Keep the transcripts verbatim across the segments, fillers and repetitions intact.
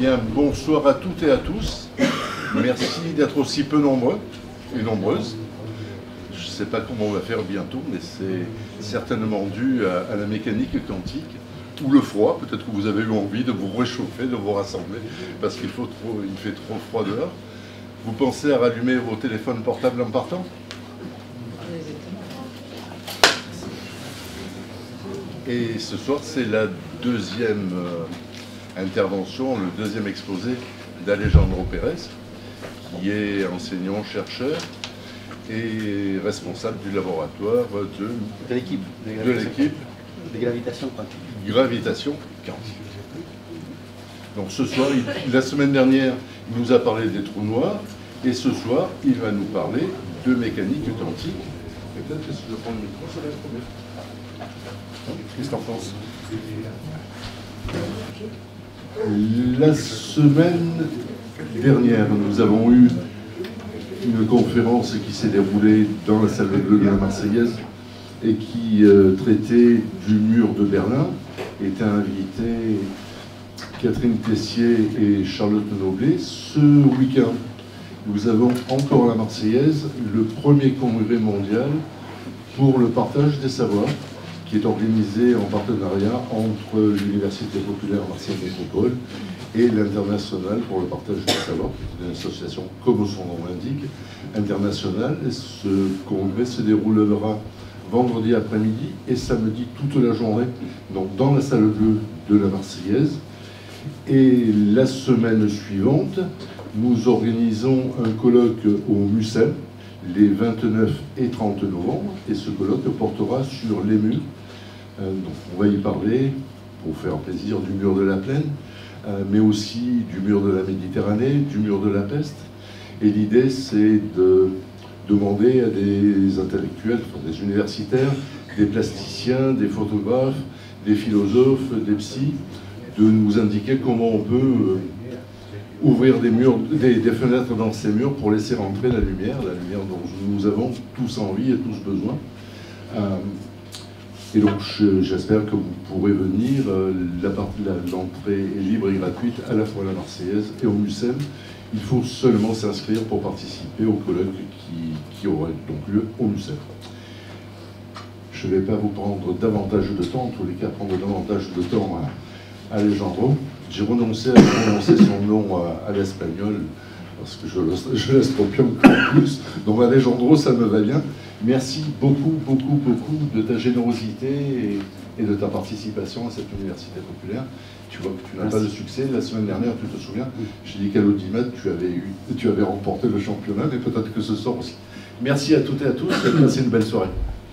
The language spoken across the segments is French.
Bien, bonsoir à toutes et à tous. Merci d'être aussi peu nombreux et nombreuses. Je ne sais pas comment on va faire bientôt, mais c'est certainement dû à, à la mécanique quantique ou le froid. Peut-être que vous avez eu envie de vous réchauffer, de vous rassembler, parce qu'il faut trop, il fait trop froid dehors. Vous pensez à rallumer vos téléphones portables en partant? Et ce soir, c'est la deuxième euh, intervention, le deuxième exposé d'Alejandro Pérez, qui est enseignant-chercheur et responsable du laboratoire de, de l'équipe de l'équipe de gravitation quantique. Gravitation quantique. Donc ce soir, il, la semaine dernière, il nous a parlé des trous noirs, et ce soir, il va nous parler de mécanique quantique. Et peut-être que si je prends le micro, ça va être mieux. Qu'est-ce que t'en penses? La semaine dernière, nous avons eu une conférence qui s'est déroulée dans la salle bleue de la Marseillaise et qui euh, traitait du mur de Berlin. Étaient invités Catherine Tessier et Charlotte Noblet. Ce week-end, nous avons encore à la Marseillaise le premier congrès mondial pour le partage des savoirs, qui est organisé en partenariat entre l'Université populaire Marseille Métropole et l'International pour le partage des savoirs, qui est une association, comme son nom l'indique, internationale. Et ce congrès se déroulera vendredi après-midi et samedi toute la journée, donc dans la salle bleue de la Marseillaise. Et la semaine suivante, nous organisons un colloque au MUSEM, les vingt-neuf et trente novembre, et ce colloque portera sur les murs. Euh, donc on va y parler, pour faire plaisir, du mur de la Plaine, euh, mais aussi du mur de la Méditerranée, du mur de la Peste. Et l'idée, c'est de demander à des intellectuels, enfin, des universitaires, des plasticiens, des photographes, des philosophes, des psys, de nous indiquer comment on peut euh, ouvrir des, murs, des, des fenêtres dans ces murs pour laisser rentrer la lumière, la lumière dont nous avons tous envie et tous besoin. Euh, et donc j'espère que vous pourrez venir. Euh, L'entrée est libre et gratuite à la fois à la Marseillaise et au MUSEM. Il faut seulement s'inscrire pour participer au colloque qui, qui aura donc lieu au MUSEM. Je ne vais pas vous prendre davantage de temps, en tous les cas prendre davantage de temps à, à Alejandro. J'ai renoncé à prononcer son nom à, à l'espagnol, parce que je, je l'estropie encore plus. Donc Alejandro, ça me va bien. Merci beaucoup, beaucoup, beaucoup de ta générosité et, et de ta participation à cette université populaire. Tu vois que tu n'as pas de succès. La semaine dernière, tu te souviens, j'ai dit qu'à l'audimat, tu avais eu, tu avais remporté le championnat, mais peut-être que ce soir aussi. Merci à toutes et à tous, et passez une belle soirée.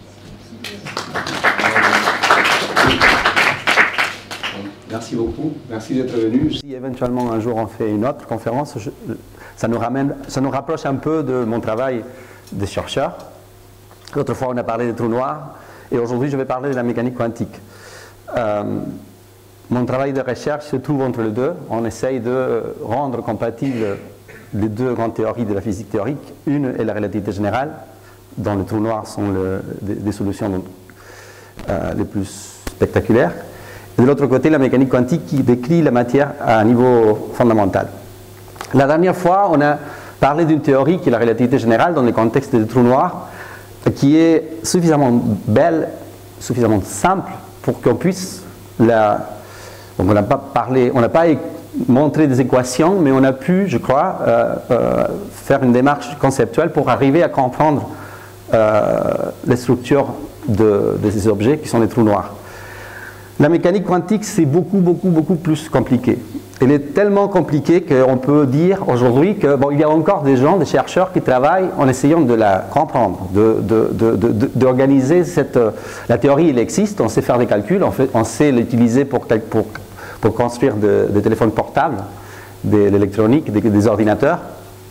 Merci beaucoup, merci d'être venu. Si éventuellement un jour on fait une autre conférence, je, ça, nous ramène, ça nous rapproche un peu de mon travail de chercheur. L'autre fois on a parlé des trous noirs et aujourd'hui je vais parler de la mécanique quantique. Euh, mon travail de recherche se trouve entre les deux. On essaye de rendre compatibles les deux grandes théories de la physique théorique. Une est la relativité générale, dont les trous noirs sont le, des, des solutions donc, euh, les plus spectaculaires. Et de l'autre côté, la mécanique quantique qui décrit la matière à un niveau fondamental. La dernière fois, on a parlé d'une théorie qui est la relativité générale dans le contexte des trous noirs, qui est suffisamment belle, suffisamment simple pour qu'on puisse la... Donc on n'a pas parlé, on n'a pas montré des équations, mais on a pu, je crois, euh, euh, faire une démarche conceptuelle pour arriver à comprendre euh, les structures de, de ces objets qui sont les trous noirs. La mécanique quantique, c'est beaucoup, beaucoup, beaucoup plus compliqué. Elle est tellement compliquée qu'on peut dire aujourd'hui que bon, il y a encore des gens, des chercheurs qui travaillent en essayant de la comprendre, d'organiser cette... La théorie, elle existe, on sait faire des calculs, on, fait, on sait l'utiliser pour, pour, pour construire de, des téléphones portables, de l'électronique, des, des ordinateurs.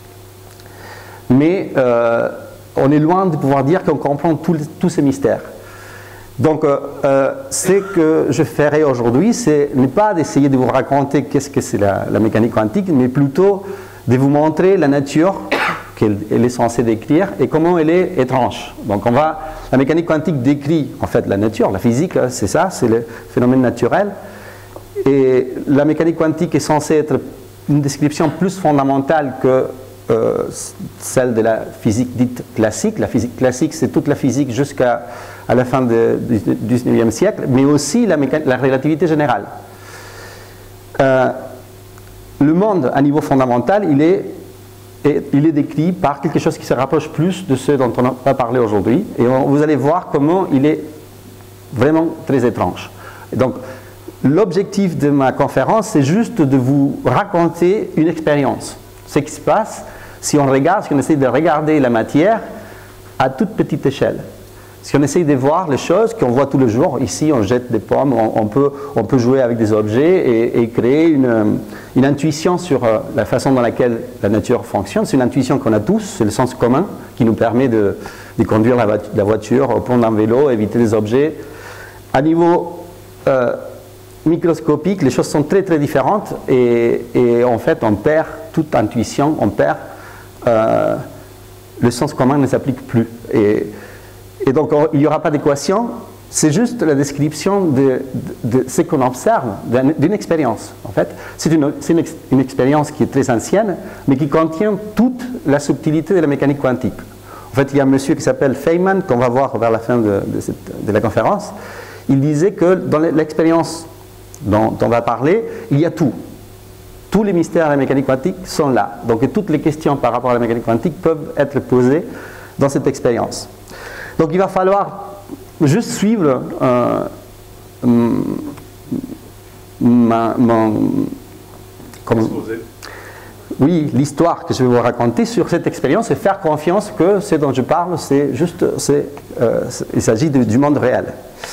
Mais euh, on est loin de pouvoir dire qu'on comprend tous ces mystères. Donc, euh, ce que je ferai aujourd'hui, c'est n'est pas d'essayer de vous raconter qu'est-ce que c'est la, la mécanique quantique, mais plutôt de vous montrer la nature qu'elle est censée décrire et comment elle est étrange. Donc, on va, la mécanique quantique décrit en fait la nature, la physique, c'est ça, c'est le phénomène naturel. Et la mécanique quantique est censée être une description plus fondamentale que euh, celle de la physique dite classique. La physique classique, c'est toute la physique jusqu'à à la fin de, du dix-neuvième siècle, mais aussi la, la relativité générale. Euh, le monde, à niveau fondamental, il est, est, il est décrit par quelque chose qui se rapproche plus de ce dont on va parler aujourd'hui. Et on, vous allez voir comment il est vraiment très étrange. Et donc, l'objectif de ma conférence, c'est juste de vous raconter une expérience. Ce qui se passe si on regarde, si on essaie de regarder la matière à toute petite échelle. Si on essaye de voir les choses qu'on voit tous les jours, ici on jette des pommes, on, on, peut, on peut jouer avec des objets et, et créer une, une intuition sur la façon dans laquelle la nature fonctionne. C'est une intuition qu'on a tous, c'est le sens commun qui nous permet de, de conduire la, la voiture au pont d'un vélo, éviter des objets. À niveau euh, microscopique, les choses sont très très différentes et, et en fait on perd toute intuition, on perd euh, le sens commun ne s'applique plus. Et, Et donc, il n'y aura pas d'équation, c'est juste la description de, de, de ce qu'on observe, d'une expérience. En fait, c'est une, une, une expérience qui est très ancienne, mais qui contient toute la subtilité de la mécanique quantique. En fait, il y a un monsieur qui s'appelle Feynman, qu'on va voir vers la fin de, de, cette, de la conférence. Il disait que dans l'expérience dont, dont on va parler, il y a tout. Tous les mystères de la mécanique quantique sont là. Donc, toutes les questions par rapport à la mécanique quantique peuvent être posées dans cette expérience. Donc il va falloir juste suivre euh, ma, ma, comme, oui, l'histoire que je vais vous raconter sur cette expérience et faire confiance que ce dont je parle, c'est juste, c'est, euh, il s'agit de, du monde réel.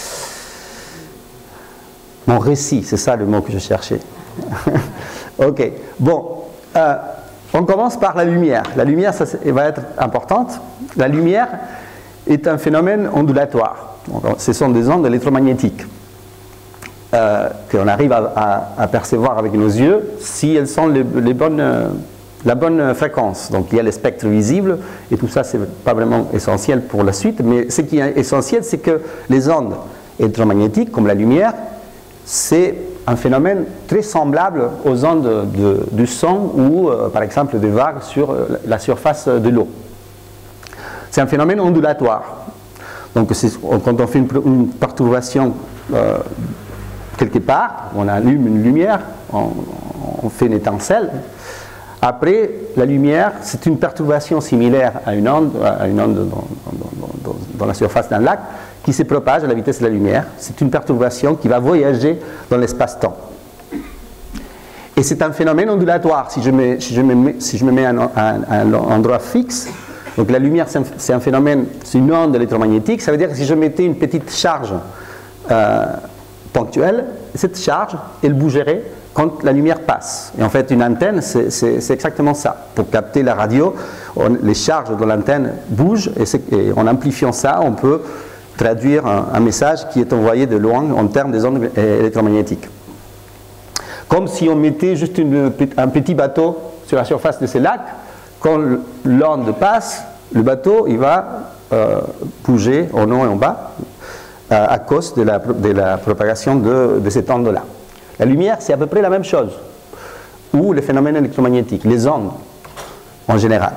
Mon récit, c'est ça le mot que je cherchais. Ok, bon, euh, on commence par la lumière. La lumière, ça va être importante. La lumière est un phénomène ondulatoire. Ce sont des ondes électromagnétiques euh, qu'on arrive à, à, à percevoir avec nos yeux si elles sont les, les bonnes, euh, la bonne fréquence. Donc il y a les spectres visibles et tout ça, c'est pas vraiment essentiel pour la suite, mais ce qui est essentiel, c'est que les ondes électromagnétiques, comme la lumière, c'est un phénomène très semblable aux ondes de, de, du son ou euh, par exemple des vagues sur euh, la surface de l'eau. C'est un phénomène ondulatoire. Donc quand on fait une, une perturbation euh, quelque part, on allume une lumière, on, on fait une étincelle. Après, la lumière, c'est une perturbation similaire à une onde, à une onde dans, dans, dans, dans la surface d'un lac, qui se propage à la vitesse de la lumière. C'est une perturbation qui va voyager dans l'espace-temps. Et c'est un phénomène ondulatoire. Si je me, si je me mets, si je me mets à un, à un endroit fixe, donc la lumière, c'est un phénomène, c'est une onde électromagnétique. Ça veut dire que si je mettais une petite charge euh, ponctuelle, cette charge, elle bougerait quand la lumière passe. Et en fait, une antenne, c'est exactement ça. Pour capter la radio, on, les charges de l'antenne bougent et, et en amplifiant ça, on peut traduire un, un message qui est envoyé de loin en termes des ondes électromagnétiques. Comme si on mettait juste une, un petit bateau sur la surface de ces lacs. Quand l'onde passe, le bateau il va euh, bouger en haut et en bas euh, à cause de la, de la propagation de, de cette onde-là. La lumière, c'est à peu près la même chose, ou les phénomènes électromagnétiques, les ondes en général.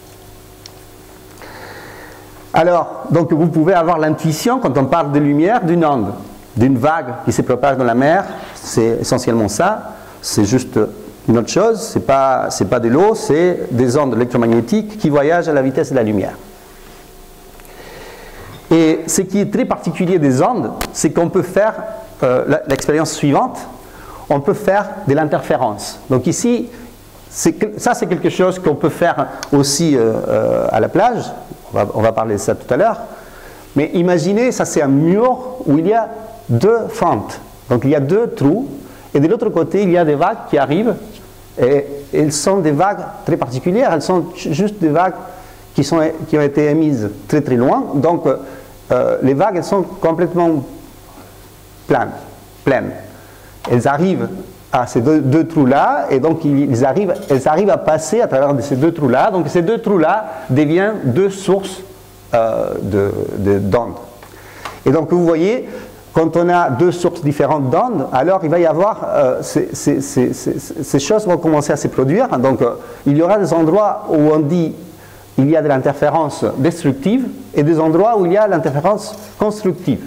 Alors, donc vous pouvez avoir l'intuition, quand on parle de lumière, d'une onde, d'une vague qui se propage dans la mer, c'est essentiellement ça, c'est juste une autre chose, ce n'est pas, c'est pas de l'eau, c'est des ondes électromagnétiques qui voyagent à la vitesse de la lumière. Et ce qui est très particulier des ondes, c'est qu'on peut faire euh, l'expérience suivante, on peut faire de l'interférence. Donc ici, ça c'est quelque chose qu'on peut faire aussi euh, euh, à la plage, on va, on va parler de ça tout à l'heure, mais imaginez, ça c'est un mur où il y a deux fentes, donc il y a deux trous, et de l'autre côté il y a des vagues qui arrivent, et elles sont des vagues très particulières, elles sont juste des vagues qui, sont, qui ont été émises très très loin, donc euh, les vagues elles sont complètement planes, pleines. Elles arrivent à ces deux, deux trous-là, et donc ils arrivent, elles arrivent à passer à travers ces deux trous-là, donc ces deux trous-là deviennent deux sources euh, de, de, d'ondes. Et donc vous voyez, quand on a deux sources différentes d'ondes, alors il va y avoir, euh, ces, ces, ces, ces choses vont commencer à se produire. Donc euh, il y aura des endroits où on dit il y a de l'interférence destructive et des endroits où il y a l'interférence constructive.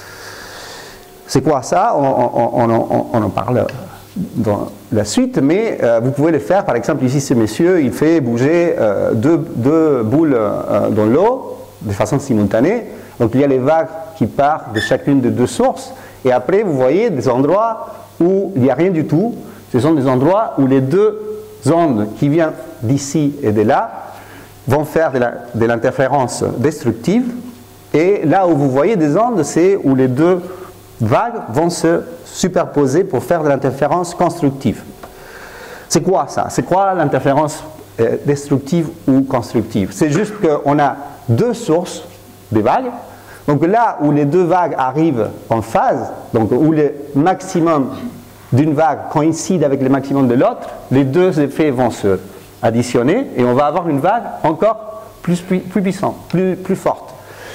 C'est quoi ça? On, on, on, on en parle dans la suite, mais euh, vous pouvez le faire. Par exemple, ici, ce monsieur, il fait bouger euh, deux, deux boules euh, dans l'eau de façon simultanée. Donc il y a les vagues qui partent de chacune des deux sources, et après vous voyez des endroits où il n'y a rien du tout. Ce sont des endroits où les deux ondes qui viennent d'ici et de là vont faire de l'interférence destructive, et là où vous voyez des ondes, c'est où les deux vagues vont se superposer pour faire de l'interférence constructive. C'est quoi ça? C'est quoi l'interférence euh, destructive ou constructive? C'est juste qu'on a deux sources des vagues. Donc là où les deux vagues arrivent en phase, donc où le maximum d'une vague coïncide avec le maximum de l'autre, les deux effets vont se additionner et on va avoir une vague encore plus, plus, plus puissante, plus, plus forte.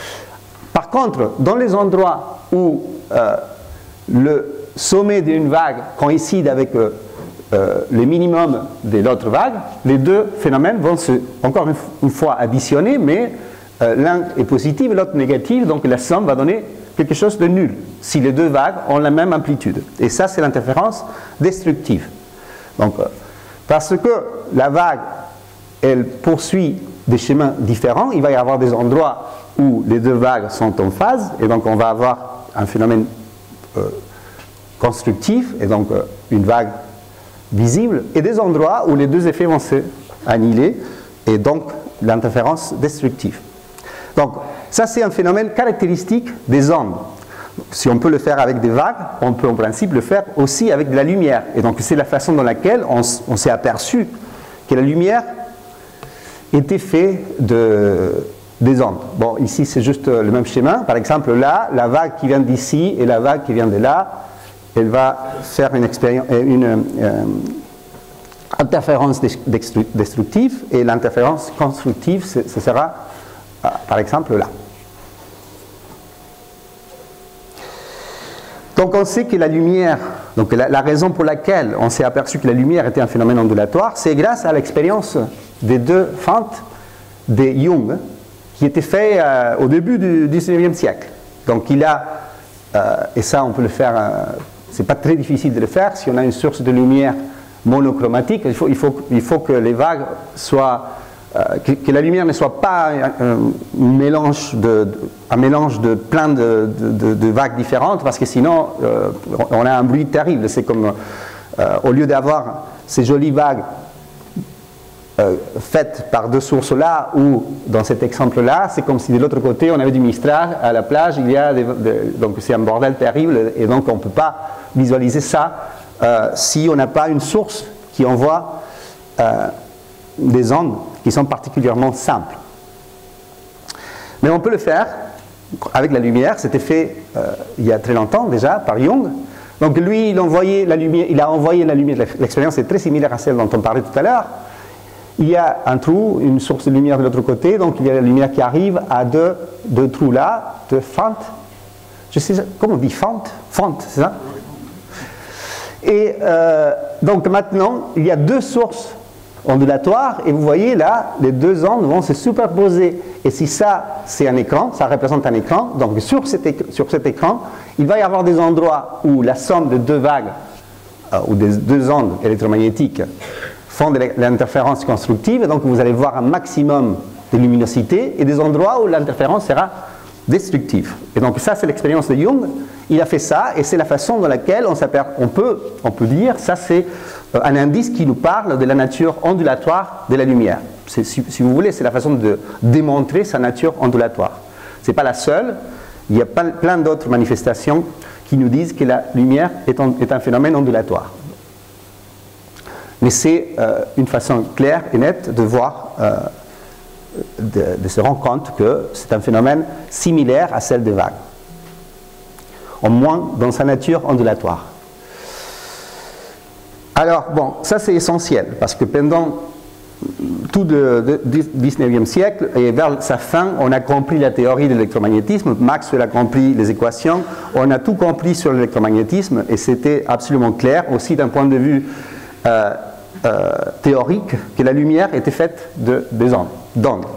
Par contre, dans les endroits où euh, le sommet d'une vague coïncide avec euh, euh, le minimum de l'autre vague, les deux phénomènes vont se, encore une, une fois, additionner, mais euh, l'un est positif et l'autre négatif, donc la somme va donner quelque chose de nul, si les deux vagues ont la même amplitude. Et ça, c'est l'interférence destructive. Donc, euh, parce que la vague, elle poursuit des chemins différents, il va y avoir des endroits où les deux vagues sont en phase, et donc on va avoir un phénomène euh, constructif, et donc euh, une vague visible, et des endroits où les deux effets vont se annihiler, et donc l'interférence destructive. Donc ça c'est un phénomène caractéristique des ondes. Si on peut le faire avec des vagues, on peut en principe le faire aussi avec de la lumière. Et donc c'est la façon dans laquelle on, on s'est aperçu que la lumière était faite de, des ondes. Bon, ici c'est juste le même schéma. Par exemple là, la vague qui vient d'ici et la vague qui vient de là, elle va faire une, une euh, interférence destructive, et l'interférence constructive, ce sera euh, par exemple là. Donc on sait que la lumière, donc la, la raison pour laquelle on s'est aperçu que la lumière était un phénomène ondulatoire, c'est grâce à l'expérience des deux fentes de Young, qui était fait euh, au début du dix-neuvième siècle. Donc il a, euh, et ça on peut le faire, euh, c'est pas très difficile de le faire, si on a une source de lumière monochromatique, il faut, il faut, il faut que les vagues soient, euh, que, que la lumière ne soit pas un, un, mélange, de, de, un mélange de plein de, de, de vagues différentes, parce que sinon euh, on a un bruit terrible. C'est comme, euh, au lieu d'avoir ces jolies vagues euh, faites par deux sources là, ou dans cet exemple là, c'est comme si de l'autre côté on avait du Mistral, à la plage il y a des, des, donc c'est un bordel terrible, et donc on ne peut pas visualiser ça euh, si on n'a pas une source qui envoie euh, des ondes qui sont particulièrement simples. Mais on peut le faire avec la lumière. C'était fait euh, il y a très longtemps déjà par Young. Donc lui, il, envoyait la lumière, il a envoyé la lumière. L'expérience est très similaire à celle dont on parlait tout à l'heure. Il y a un trou, une source de lumière de l'autre côté, donc il y a la lumière qui arrive à deux, deux trous là, deux fentes. Je sais, comment on dit fente? Fente, c'est ça? Et euh, donc maintenant, il y a deux sources ondulatoires, et vous voyez là, les deux ondes vont se superposer. Et si ça, c'est un écran, ça représente un écran, donc sur cet, écran, sur cet écran, il va y avoir des endroits où la somme de deux vagues, euh, ou des deux ondes électromagnétiques, font de l'interférence constructive, et donc vous allez voir un maximum de luminosité, et des endroits où l'interférence sera destructive. Et donc ça, c'est l'expérience de Young. Il a fait ça, et c'est la façon dans laquelle on, on, peut, on peut dire, ça c'est un indice qui nous parle de la nature ondulatoire de la lumière. Si, si vous voulez, c'est la façon de démontrer sa nature ondulatoire. Ce n'est pas la seule, il y a plein d'autres manifestations qui nous disent que la lumière est, en, est un phénomène ondulatoire. Mais c'est euh, une façon claire et nette de voir, euh, de, de se rendre compte que c'est un phénomène similaire à celle des vagues, au moins dans sa nature ondulatoire. Alors, bon, ça c'est essentiel, parce que pendant tout le dix-neuvième siècle, et vers sa fin, on a compris la théorie de l'électromagnétisme. Maxwell a compris les équations, on a tout compris sur l'électromagnétisme, et c'était absolument clair, aussi d'un point de vue euh, euh, théorique, que la lumière était faite de, des ondes, d'ondes.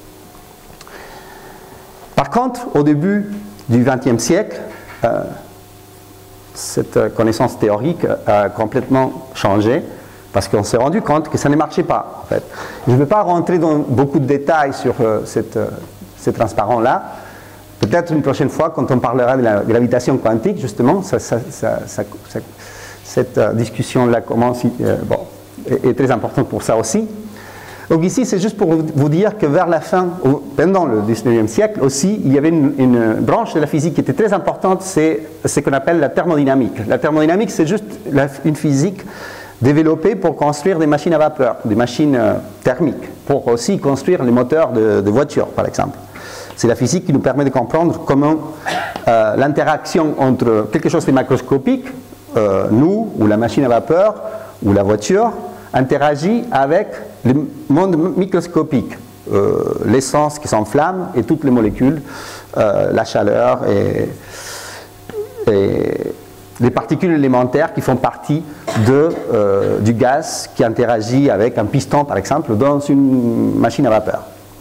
Par contre, au début du vingtième siècle, euh, cette connaissance théorique a complètement changé, parce qu'on s'est rendu compte que ça ne marchait pas, en fait. Je ne vais pas rentrer dans beaucoup de détails sur euh, cette, euh, ces transparents-là. Peut-être une prochaine fois, quand on parlera de la gravitation quantique, justement, ça, ça, ça, ça, ça, cette euh, discussion-là commence, euh, bon, est, est très importante pour ça aussi. Donc ici, c'est juste pour vous dire que vers la fin, pendant le dix-neuvième siècle aussi, il y avait une, une branche de la physique qui était très importante, c'est ce qu'on appelle la thermodynamique. La thermodynamique, c'est juste la, une physique développée pour construire des machines à vapeur, des machines euh, thermiques, pour aussi construire les moteurs de, de voitures, par exemple. C'est la physique qui nous permet de comprendre comment euh, l'interaction entre quelque chose de macroscopique, euh, nous, ou la machine à vapeur, ou la voiture, interagit avec le monde microscopique, euh, l'essence qui s'enflamme et toutes les molécules, euh, la chaleur et, et les particules élémentaires qui font partie de, euh, du gaz qui interagit avec un piston, par exemple, dans une machine à vapeur.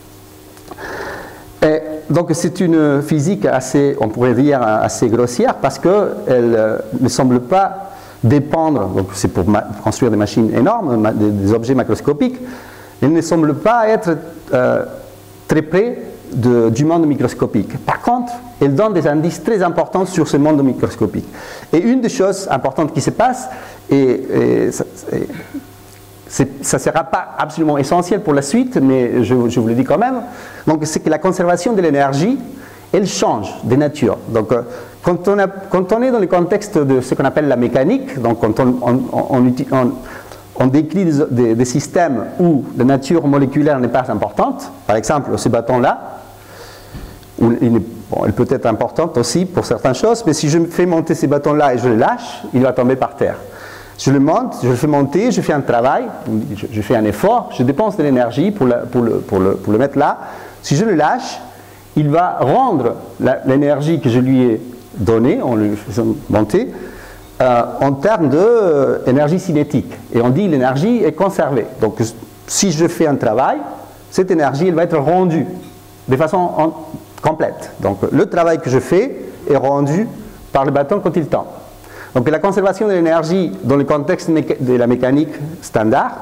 Et donc c'est une physique assez, on pourrait dire, assez grossière, parce qu'elle euh, ne semble pas dépendre, donc c'est pour construire des machines énormes, des, des objets macroscopiques, elle ne semble pas être euh, très près de, du monde microscopique. Par contre, elle donne des indices très importants sur ce monde microscopique. Et une des choses importantes qui se passe, et, et, et ça ne sera pas absolument essentiel pour la suite, mais je, je vous le dis quand même, c'est que la conservation de l'énergie, elle change de nature. Donc, quand on, a, quand on est dans le contexte de ce qu'on appelle la mécanique, donc quand on, on, on, on, on décrit des, des, des systèmes où la nature moléculaire n'est pas importante, par exemple ce bâton-là, il, bon, elle peut être importante aussi pour certaines choses, mais si je fais monter ce bâton-là et je le lâche, il va tomber par terre. Je le monte, je le fais monter, je fais un travail, je, je fais un effort, je dépense de l'énergie pour, pour, le, pour, le, pour le mettre là. Si je le lâche, il va rendre l'énergie que je lui ai donnée, en le faisant monter, euh, en termes d'énergie euh, cinétique. Et on dit l'énergie est conservée. Donc si je fais un travail, cette énergie elle va être rendue de façon en, complète. Donc le travail que je fais est rendu par le bâton quand il tombe. Donc la conservation de l'énergie dans le contexte de la mécanique standard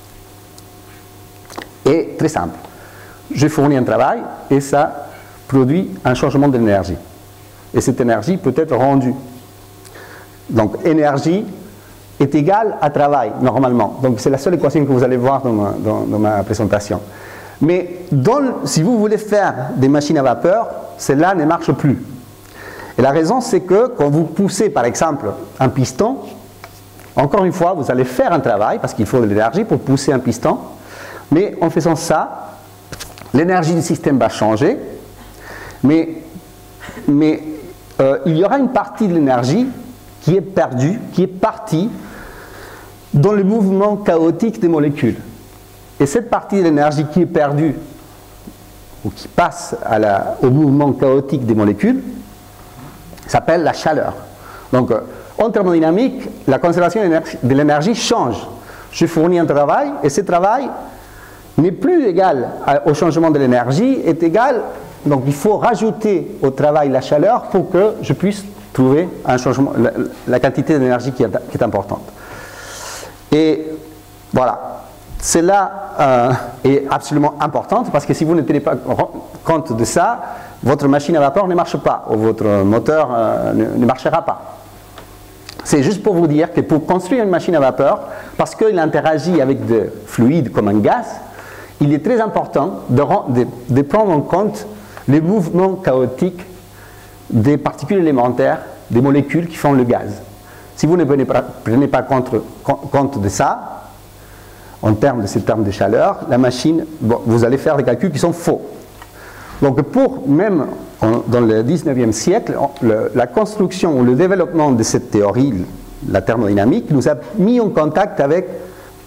est très simple. Je fournis un travail et ça produit un changement de l'énergie. Et cette énergie peut être rendue. Donc énergie est égale à travail, normalement. Donc c'est la seule équation que vous allez voir dans ma, dans, dans ma présentation. Mais dans, si vous voulez faire des machines à vapeur, celle-là ne marche plus. Et la raison, c'est que quand vous poussez, par exemple, un piston, encore une fois, vous allez faire un travail, parce qu'il faut de l'énergie pour pousser un piston, mais en faisant ça, l'énergie du système va changer, mais, mais euh, il y aura une partie de l'énergie qui est perdue, qui est partie dans le mouvement chaotique des molécules. Et cette partie de l'énergie qui est perdue, ou qui passe à la, au mouvement chaotique des molécules, s'appelle la chaleur. Donc, en thermodynamique, la conservation de l'énergie change. Je fournis un travail, et ce travail n'est plus égal au changement de l'énergie, est égal, donc il faut rajouter au travail la chaleur pour que je puisse trouver un changement, la, la quantité d'énergie qui, qui est importante. Et voilà, cela euh, est absolument importante parce que si vous ne tenez pas compte de ça, votre machine à vapeur ne marche pas, ou votre moteur euh, ne, ne marchera pas. C'est juste pour vous dire que pour construire une machine à vapeur, parce qu'il interagit avec des fluides comme un gaz, il est très important de, de, de prendre en compte les mouvements chaotiques des particules élémentaires, des molécules qui font le gaz. Si vous ne prenez pas, prenez pas compte, compte de ça, en termes de ces termes de chaleur, la machine, bon, vous allez faire des calculs qui sont faux. Donc pour même en, dans le dix-neuvième siècle, le, la construction ou le développement de cette théorie, la thermodynamique, nous a mis en contact avec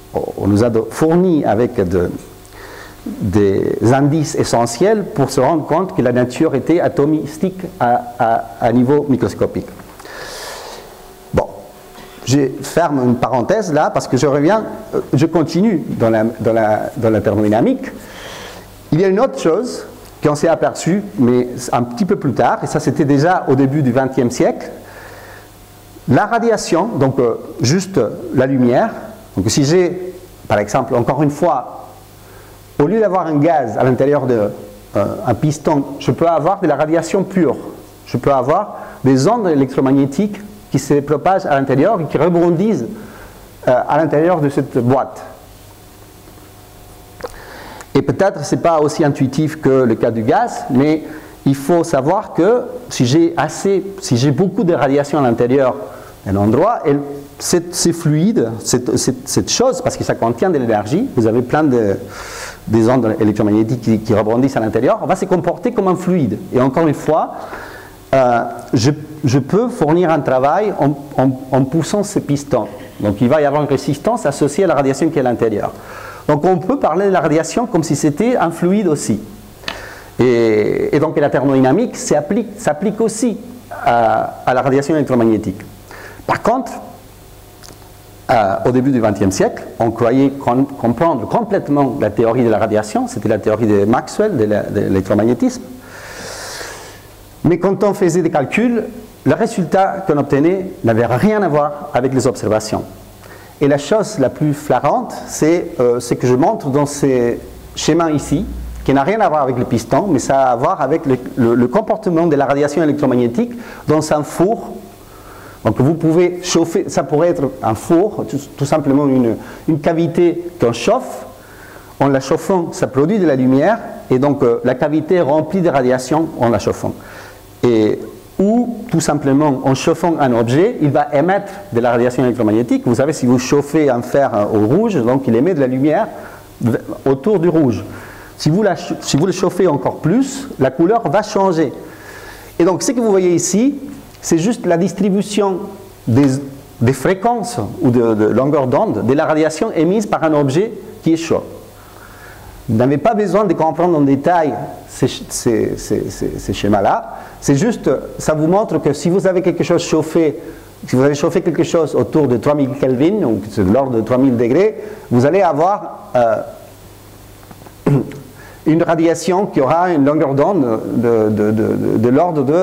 on nous a fourni avec de, des indices essentiels pour se rendre compte que la nature était atomistique à, à, à niveau microscopique. Bon, je ferme une parenthèse là parce que je reviens, je continue dans la, dans la, dans la thermodynamique. Il y a une autre chose qu'on s'est aperçu, mais un petit peu plus tard, et ça c'était déjà au début du vingtième siècle, la radiation, donc euh, juste la lumière. Donc si j'ai, par exemple, encore une fois, au lieu d'avoir un gaz à l'intérieur d'un euh, piston, je peux avoir de la radiation pure. Je peux avoir des ondes électromagnétiques qui se propagent à l'intérieur et qui rebondissent euh, à l'intérieur de cette boîte. Et peut-être ce n'est pas aussi intuitif que le cas du gaz, mais il faut savoir que si j'ai assez, si j'ai beaucoup de radiation à l'intérieur d'un endroit, elle, cette, ces fluides, cette, cette, cette chose, parce que ça contient de l'énergie, vous avez plein de des ondes électromagnétiques qui, qui rebondissent à l'intérieur, va se comporter comme un fluide. Et encore une fois, euh, je, je peux fournir un travail en, en, en poussant ces pistons. Donc il va y avoir une résistance associée à la radiation qui est à l'intérieur. Donc on peut parler de la radiation comme si c'était un fluide aussi. Et, et donc la thermodynamique s'applique aussi à, à la radiation électromagnétique. Par contre, euh, au début du vingtième siècle, on croyait comprendre complètement la théorie de la radiation, c'était la théorie de Maxwell, de l'électromagnétisme. Mais quand on faisait des calculs, le résultat qu'on obtenait n'avait rien à voir avec les observations. Et la chose la plus flagrante, c'est euh, ce que je montre dans ces schémas ici, qui n'a rien à voir avec le piston, mais ça a à voir avec le, le, le comportement de la radiation électromagnétique dans un four. Donc vous pouvez chauffer, ça pourrait être un four, tout, tout simplement une, une cavité qu'on chauffe. En la chauffant, ça produit de la lumière, et donc euh, la cavité est remplie de radiation en la chauffant. Et ou tout simplement en chauffant un objet, il va émettre de la radiation électromagnétique. Vous savez, si vous chauffez un fer au rouge, donc il émet de la lumière autour du rouge. Si vous, la, si vous le chauffez encore plus, la couleur va changer. Et donc ce que vous voyez ici, c'est juste la distribution des, des fréquences ou de, de longueur d'onde de la radiation émise par un objet qui est chaud. Vous n'avez pas besoin de comprendre en détail ces, ces, ces, ces, ces schémas-là. C'est juste, ça vous montre que si vous avez quelque chose chauffé, si vous allez chauffer quelque chose autour de trois mille Kelvin, donc de l'ordre de trois mille degrés, vous allez avoir euh, une radiation qui aura une longueur d'onde de, de, de, de, de l'ordre de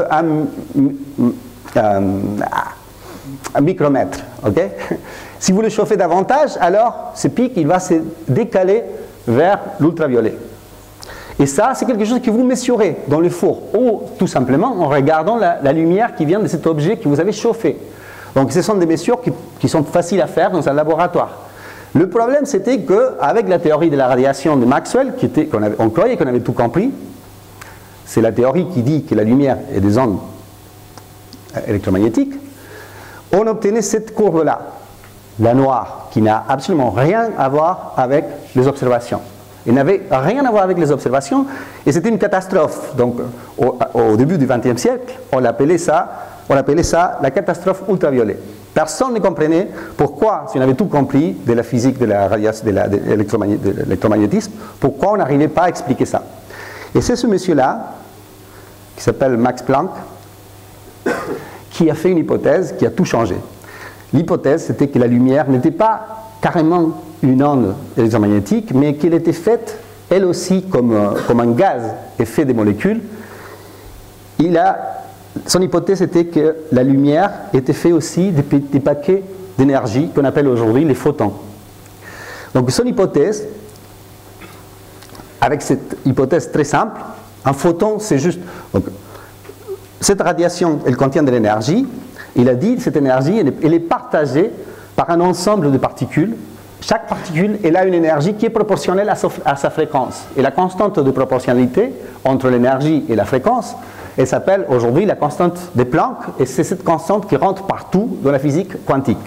un micromètre. Okay? Si vous le chauffez davantage, alors ce pic il va se décaler vers l'ultraviolet. Et ça, c'est quelque chose que vous mesurez dans le four, ou tout simplement en regardant la, la lumière qui vient de cet objet que vous avez chauffé. Donc ce sont des mesures qui, qui sont faciles à faire dans un laboratoire. Le problème, c'était qu'avec la théorie de la radiation de Maxwell, qui était, qu'on avait, on croyait qu'on avait tout compris, c'est la théorie qui dit que la lumière est des ondes électromagnétiques, on obtenait cette courbe-là, la noire, qui n'a absolument rien à voir avec les observations. Il n'avait rien à voir avec les observations et c'était une catastrophe. Donc au, au début du vingtième siècle, on appelait ça, on appelait ça la catastrophe ultraviolet. Personne ne comprenait pourquoi, si on avait tout compris de la physique de la radiation, de l'électromagnétisme, pourquoi on n'arrivait pas à expliquer ça. Et c'est ce monsieur-là, qui s'appelle Max Planck, qui a fait une hypothèse qui a tout changé. L'hypothèse, c'était que la lumière n'était pas carrément une onde électromagnétique, mais qu'elle était faite, elle aussi, comme, euh, comme un gaz est fait des molécules. Il a, son hypothèse était que la lumière était faite aussi des petits paquets d'énergie qu'on appelle aujourd'hui les photons. Donc son hypothèse, avec cette hypothèse très simple, un photon c'est juste... Donc, cette radiation, elle contient de l'énergie. Il a dit que cette énergie, elle est, elle est partagée par un ensemble de particules. Chaque particule, elle a une énergie qui est proportionnelle à sa, à sa fréquence. Et la constante de proportionnalité entre l'énergie et la fréquence, elle s'appelle aujourd'hui la constante de Planck, et c'est cette constante qui rentre partout dans la physique quantique.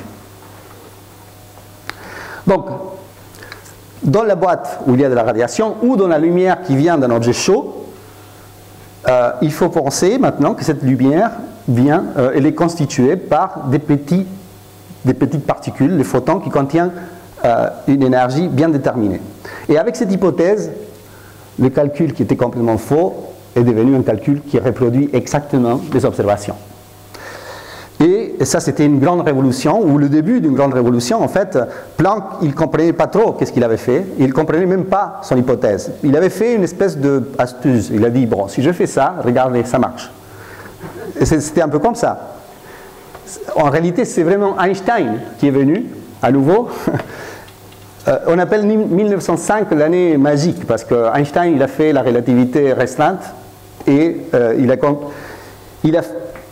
Donc, dans la boîte où il y a de la radiation, ou dans la lumière qui vient d'un objet chaud, euh, il faut penser maintenant que cette lumière vient, euh, elle est constituée par des petits des petites particules, les photons qui contiennent euh, une énergie bien déterminée. Et avec cette hypothèse, le calcul qui était complètement faux est devenu un calcul qui reproduit exactement les observations. Et ça, c'était une grande révolution, ou le début d'une grande révolution. En fait, Planck, il ne comprenait pas trop qu'est-ce qu'il avait fait. Il ne comprenait même pas son hypothèse. Il avait fait une espèce d'astuce. Il a dit, bon, si je fais ça, regardez, ça marche. Et c'était un peu comme ça. En réalité, c'est vraiment Einstein qui est venu, à nouveau. euh, on appelle mille neuf cent cinq l'année magique, parce que Einstein, il a fait la relativité restreinte, et euh, il a... Il a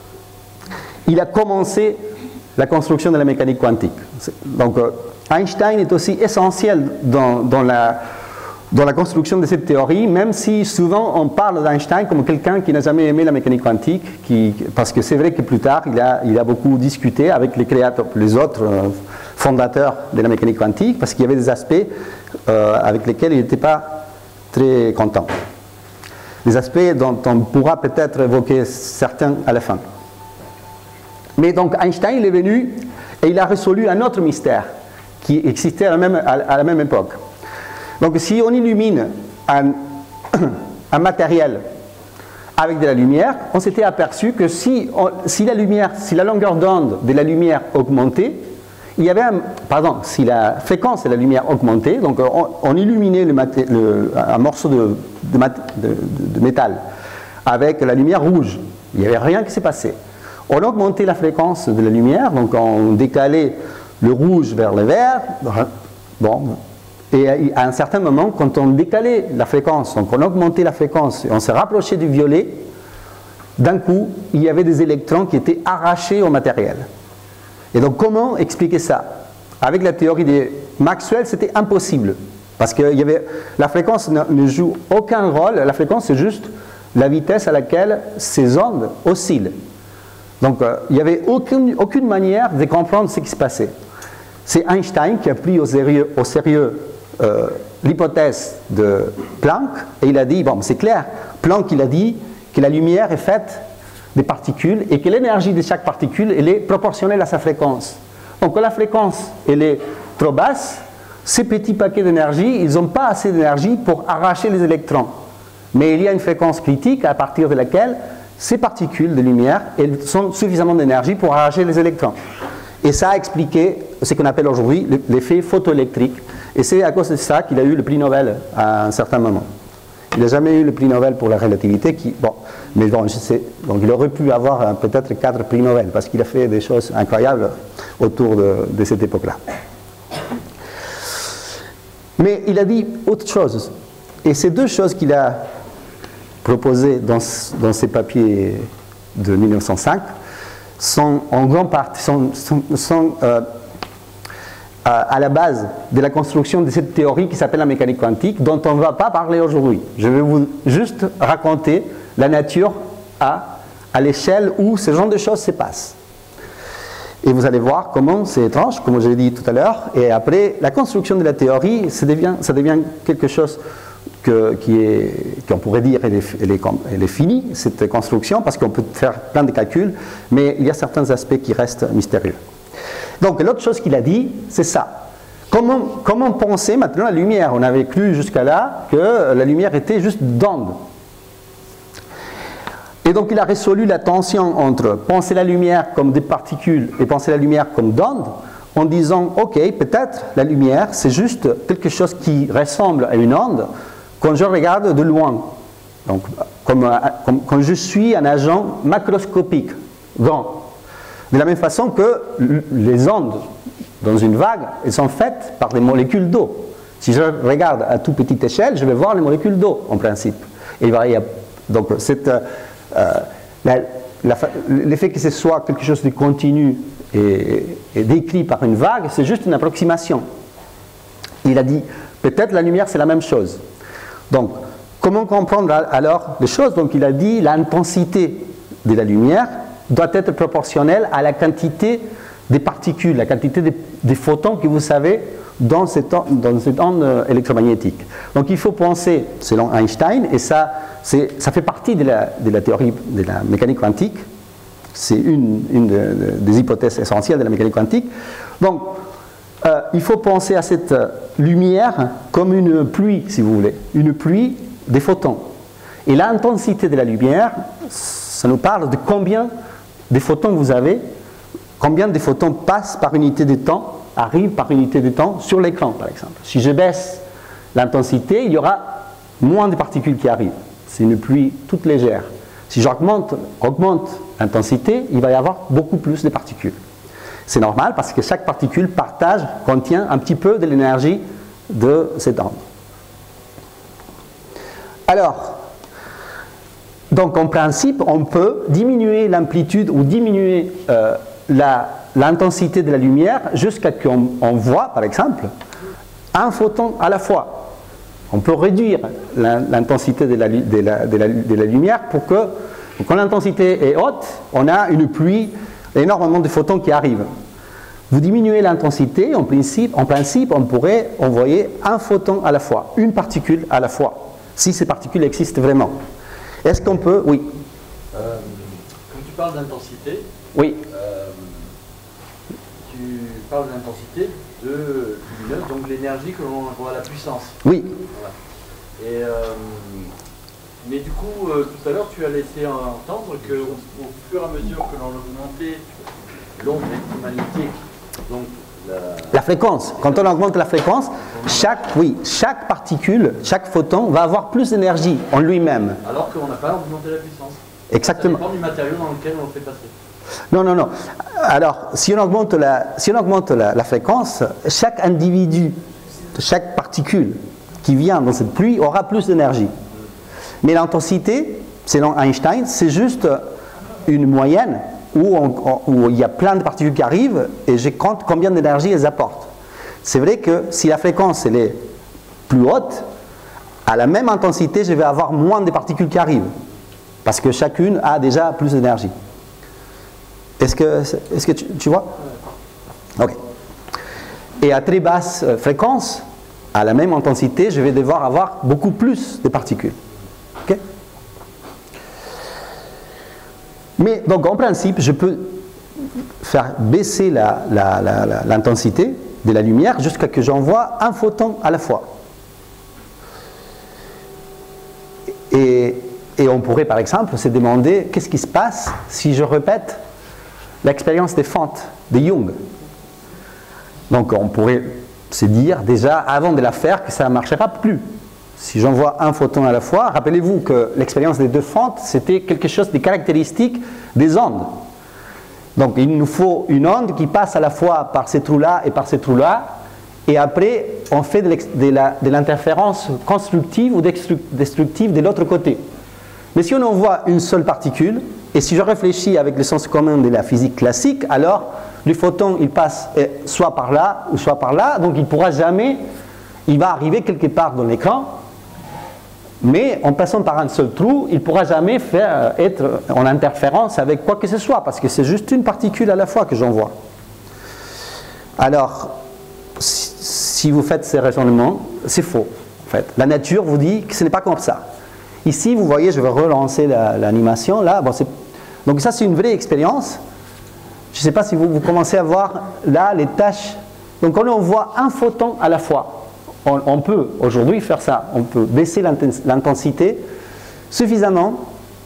Il a commencé la construction de la mécanique quantique. Donc euh, Einstein est aussi essentiel dans, dans, la, dans la construction de cette théorie, même si souvent on parle d'Einstein comme quelqu'un qui n'a jamais aimé la mécanique quantique, qui, parce que c'est vrai que plus tard il a, il a beaucoup discuté avec les créateurs, les autres euh, fondateurs de la mécanique quantique, parce qu'il y avait des aspects euh, avec lesquels il n'était pas très content. Des aspects dont on pourra peut-être évoquer certains à la fin. Mais donc Einstein il est venu et il a résolu un autre mystère qui existait à la même, à la même époque. Donc si on illumine un, un matériel avec de la lumière, on s'était aperçu que si, on, si, la lumière, si la longueur d'onde de la lumière augmentait, il y avait un, pardon, si la fréquence de la lumière augmentait, donc on, on illuminait le, le, un morceau de, de, de, de métal avec la lumière rouge, il n'y avait rien qui s'est passé. On augmentait la fréquence de la lumière, donc on décalait le rouge vers le vert. Bon, et à un certain moment, quand on décalait la fréquence, donc on augmentait la fréquence et on se rapprochait du violet, d'un coup, il y avait des électrons qui étaient arrachés au matériel. Et donc comment expliquer ça? Avec la théorie de Maxwell, c'était impossible. Parce que il y avait, la fréquence ne, ne joue aucun rôle, la fréquence c'est juste la vitesse à laquelle ces ondes oscillent. Donc, euh, il n'y avait aucune, aucune manière de comprendre ce qui se passait. C'est Einstein qui a pris au sérieux, au sérieux euh, l'hypothèse de Planck, et il a dit, bon, c'est clair, Planck il a dit que la lumière est faite de particules, et que l'énergie de chaque particule, elle est proportionnelle à sa fréquence. Donc, quand la fréquence, elle est trop basse, ces petits paquets d'énergie, ils n'ont pas assez d'énergie pour arracher les électrons. Mais il y a une fréquence critique à partir de laquelle ces particules de lumière, elles sont suffisamment d'énergie pour arracher les électrons. Et ça a expliqué ce qu'on appelle aujourd'hui l'effet photoélectrique. Et c'est à cause de ça qu'il a eu le prix Nobel à un certain moment. Il n'a jamais eu le prix Nobel pour la relativité, qui, bon, mais bon, je sais, donc il aurait pu avoir peut-être quatre prix Nobel, parce qu'il a fait des choses incroyables autour de, de cette époque-là. Mais il a dit autre chose. Et ces deux choses qu'il a proposées dans, dans ces papiers de mille neuf cent cinq sont en grande partie sont, sont, sont, euh, à la base de la construction de cette théorie qui s'appelle la mécanique quantique, dont on ne va pas parler aujourd'hui. Je vais vous juste raconter la nature à, à l'échelle où ce genre de choses se passent. Et vous allez voir comment c'est étrange, comme je l'ai dit tout à l'heure. Et après, la construction de la théorie, ça devient, ça devient quelque chose que, qui est, qu'on pourrait dire elle est, elle, est, elle est finie, cette construction, parce qu'on peut faire plein de calculs, mais il y a certains aspects qui restent mystérieux. Donc l'autre chose qu'il a dit, c'est ça. Comment, comment penser maintenant la lumière? On avait cru jusqu'à là que la lumière était juste d'onde. Et donc il a résolu la tension entre penser la lumière comme des particules et penser la lumière comme d'onde, en disant, ok, peut-être la lumière c'est juste quelque chose qui ressemble à une onde quand je regarde de loin. Donc comme, comme quand je suis un agent macroscopique, grand. De la même façon que les ondes dans une vague, elles sont faites par des molécules d'eau. Si je regarde à toute petite échelle, je vais voir les molécules d'eau en principe. Et il va y avoir, donc cette, euh, l'effet que ce soit quelque chose de continu et, et décrit par une vague, c'est juste une approximation. Il a dit, peut-être la lumière c'est la même chose. Donc, comment comprendre alors les choses? Donc il a dit, l'intensité de la lumière doit être proportionnelle à la quantité des particules, la quantité des, des photons que vous savez dans cette, dans cette onde électromagnétique. Donc il faut penser, selon Einstein, et ça, ça fait partie de la, de la théorie de la mécanique quantique, c'est une, une de, de, des hypothèses essentielles de la mécanique quantique. Donc euh, il faut penser à cette lumière comme une pluie, si vous voulez, une pluie des photons. Et l'intensité de la lumière, ça nous parle de combien de photons vous avez, combien de photons passent par unité de temps, arrivent par unité de temps sur l'écran, par exemple. Si je baisse l'intensité, il y aura moins de particules qui arrivent. C'est une pluie toute légère. Si j'augmente augmente l'intensité, il va y avoir beaucoup plus de particules. C'est normal parce que chaque particule partage, contient un petit peu de l'énergie de cette onde. Alors, donc en principe, on peut diminuer l'amplitude ou diminuer euh, l'intensité de la lumière jusqu'à ce qu'on on voit, par exemple, un photon à la fois. On peut réduire l'intensité de la, de, la, de, la, de la lumière pour que, quand l'intensité est haute, on a une pluie, énormément de photons qui arrivent. Vous diminuez l'intensité, en principe, en principe, on pourrait envoyer un photon à la fois, une particule à la fois, si ces particules existent vraiment. Est-ce qu'on peut... Oui. Euh, quand tu parles d'intensité, oui. Euh, tu parles d'intensité de lumineuse, donc l'énergie que l'on voit à la puissance. Oui. Voilà. Et, euh, mais du coup, euh, tout à l'heure, tu as laissé entendre qu'au au fur et à mesure que l'on augmentait l'onde électromagnétique, donc la... la fréquence, quand on augmente la fréquence, chaque, oui, chaque particule, chaque photon va avoir plus d'énergie en lui-même. Alors qu'on n'a pas augmenté la puissance. Exactement. Ça dépend du matériau dans lequel on le fait passer. Non, non, non. Alors, si on augmente la, si on augmente la, la fréquence, chaque individu, chaque particule qui vient dans cette pluie aura plus d'énergie. Mais l'intensité, selon Einstein, c'est juste une moyenne où, on, où il y a plein de particules qui arrivent et je compte combien d'énergie elles apportent. C'est vrai que si la fréquence elle est plus haute, à la même intensité, je vais avoir moins de particules qui arrivent. Parce que chacune a déjà plus d'énergie. Est-ce que, est-ce que tu, tu vois? Ok. Et à très basse fréquence, à la même intensité, je vais devoir avoir beaucoup plus de particules. Ok? Mais donc en principe, je peux faire baisser l'intensité la, la, la, de la lumière jusqu'à ce que j'envoie un photon à la fois. Et, et on pourrait par exemple se demander qu'est-ce qui se passe si je répète l'expérience des fentes de Jung. Donc on pourrait se dire déjà avant de la faire que ça ne marchera plus. Si j'envoie un photon à la fois, rappelez-vous que l'expérience des deux fentes, c'était quelque chose de caractéristique des ondes. Donc il nous faut une onde qui passe à la fois par ces trous-là et par ces trous-là, et après on fait de l'interférence constructive ou destructive de l'autre côté. Mais si on envoie une seule particule, et si je réfléchis avec le sens commun de la physique classique, alors le photon il passe soit par là ou soit par là, donc il ne pourra jamais, il va arriver quelque part dans l'écran, mais en passant par un seul trou, il ne pourra jamais faire, être en interférence avec quoi que ce soit, parce que c'est juste une particule à la fois que j'envoie. Alors, si vous faites ces raisonnements, c'est faux. En fait. La nature vous dit que ce n'est pas comme ça. Ici, vous voyez, je vais relancer l'animation. Là, bon, donc ça, c'est une vraie expérience. Je ne sais pas si vous, vous commencez à voir là les tâches. Donc, on envoie un photon à la fois. On, on peut aujourd'hui faire ça. On peut baisser l'intensité suffisamment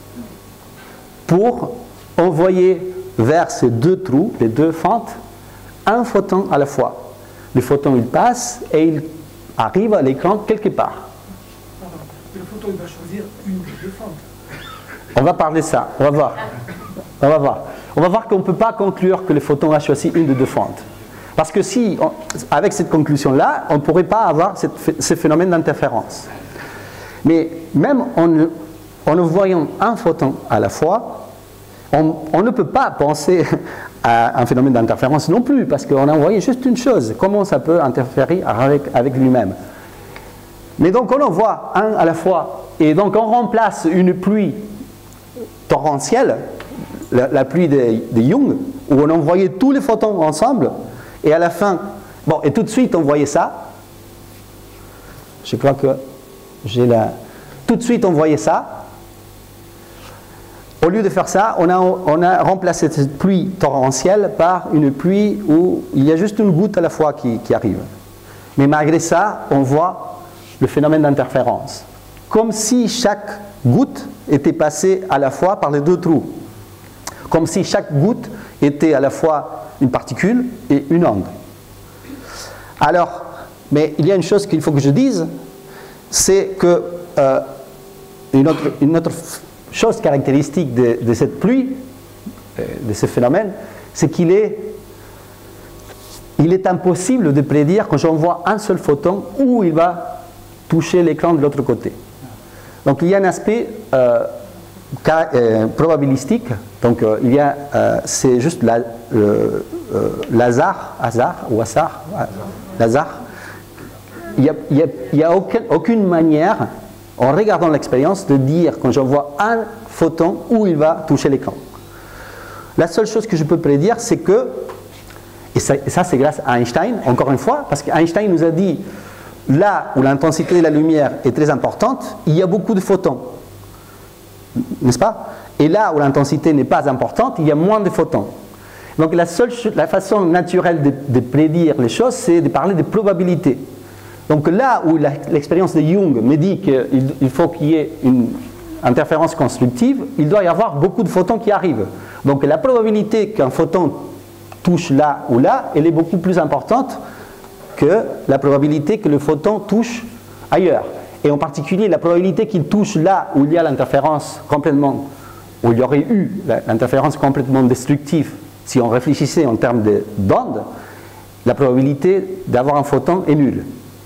pour envoyer vers ces deux trous, les deux fentes, un photon à la fois. Le photon, il passe et il arrive à l'écran quelque part. Le photon, il va choisir une des deux fentes. On va parler de ça, on va voir. On va voir. On va voir qu'on ne peut pas conclure que le photon a choisi une des deux fentes. Parce que si, on, avec cette conclusion-là, on ne pourrait pas avoir cette, ce phénomène d'interférence. Mais même en, en voyant un photon à la fois, on, on ne peut pas penser à un phénomène d'interférence non plus, parce qu'on a envoyé juste une chose. Comment ça peut interférer avec, avec lui-même? Mais donc on en voit un à la fois, et donc on remplace une pluie torrentielle, la, la pluie de, de Jung, où on envoyait tous les photons ensemble, et à la fin, bon, et tout de suite on voyait ça. Je crois que j'ai la... Tout de suite on voyait ça. au lieu de faire ça, on a, on a remplacé cette pluie torrentielle par une pluie où il y a juste une goutte à la fois qui, qui arrive. Mais malgré ça, on voit le phénomène d'interférence. Comme si chaque goutte était passée à la fois par les deux trous. Comme si chaque goutte était à la fois une particule et une onde. Alors, mais il y a une chose qu'il faut que je dise, c'est que euh, une, autre, une autre chose caractéristique de, de cette pluie, de ce phénomène, c'est qu'il est, il est impossible de prédire quand j'envoie un seul photon où il va toucher l'écran de l'autre côté. Donc il y a un aspect euh, euh, probabilistique, donc euh, il y a, euh, c'est juste la, euh, euh, l'hasard, hasard ou hasard, l'hasard. Il n'y a, il y a, il y a aucun, aucune manière, en regardant l'expérience, de dire quand j'envoie un photon où il va toucher l'écran. La seule chose que je peux prédire, c'est que, et ça, et ça c'est grâce à Einstein, encore une fois, parce qu'Einstein nous a dit, là où l'intensité de la lumière est très importante, il y a beaucoup de photons. N'est-ce pas? Et là où l'intensité n'est pas importante, il y a moins de photons. Donc la seule la façon naturelle de, de prédire les choses, c'est de parler de probabilité. Donc là où l'expérience de Young me dit qu'il il faut qu'il y ait une interférence constructive, il doit y avoir beaucoup de photons qui arrivent. Donc la probabilité qu'un photon touche là ou là, elle est beaucoup plus importante que la probabilité que le photon touche ailleurs. Et en particulier, la probabilité qu'il touche là où il y a l'interférence complètement, où il y aurait eu l'interférence complètement destructive, si on réfléchissait en termes d'onde, la probabilité d'avoir un photon est nulle.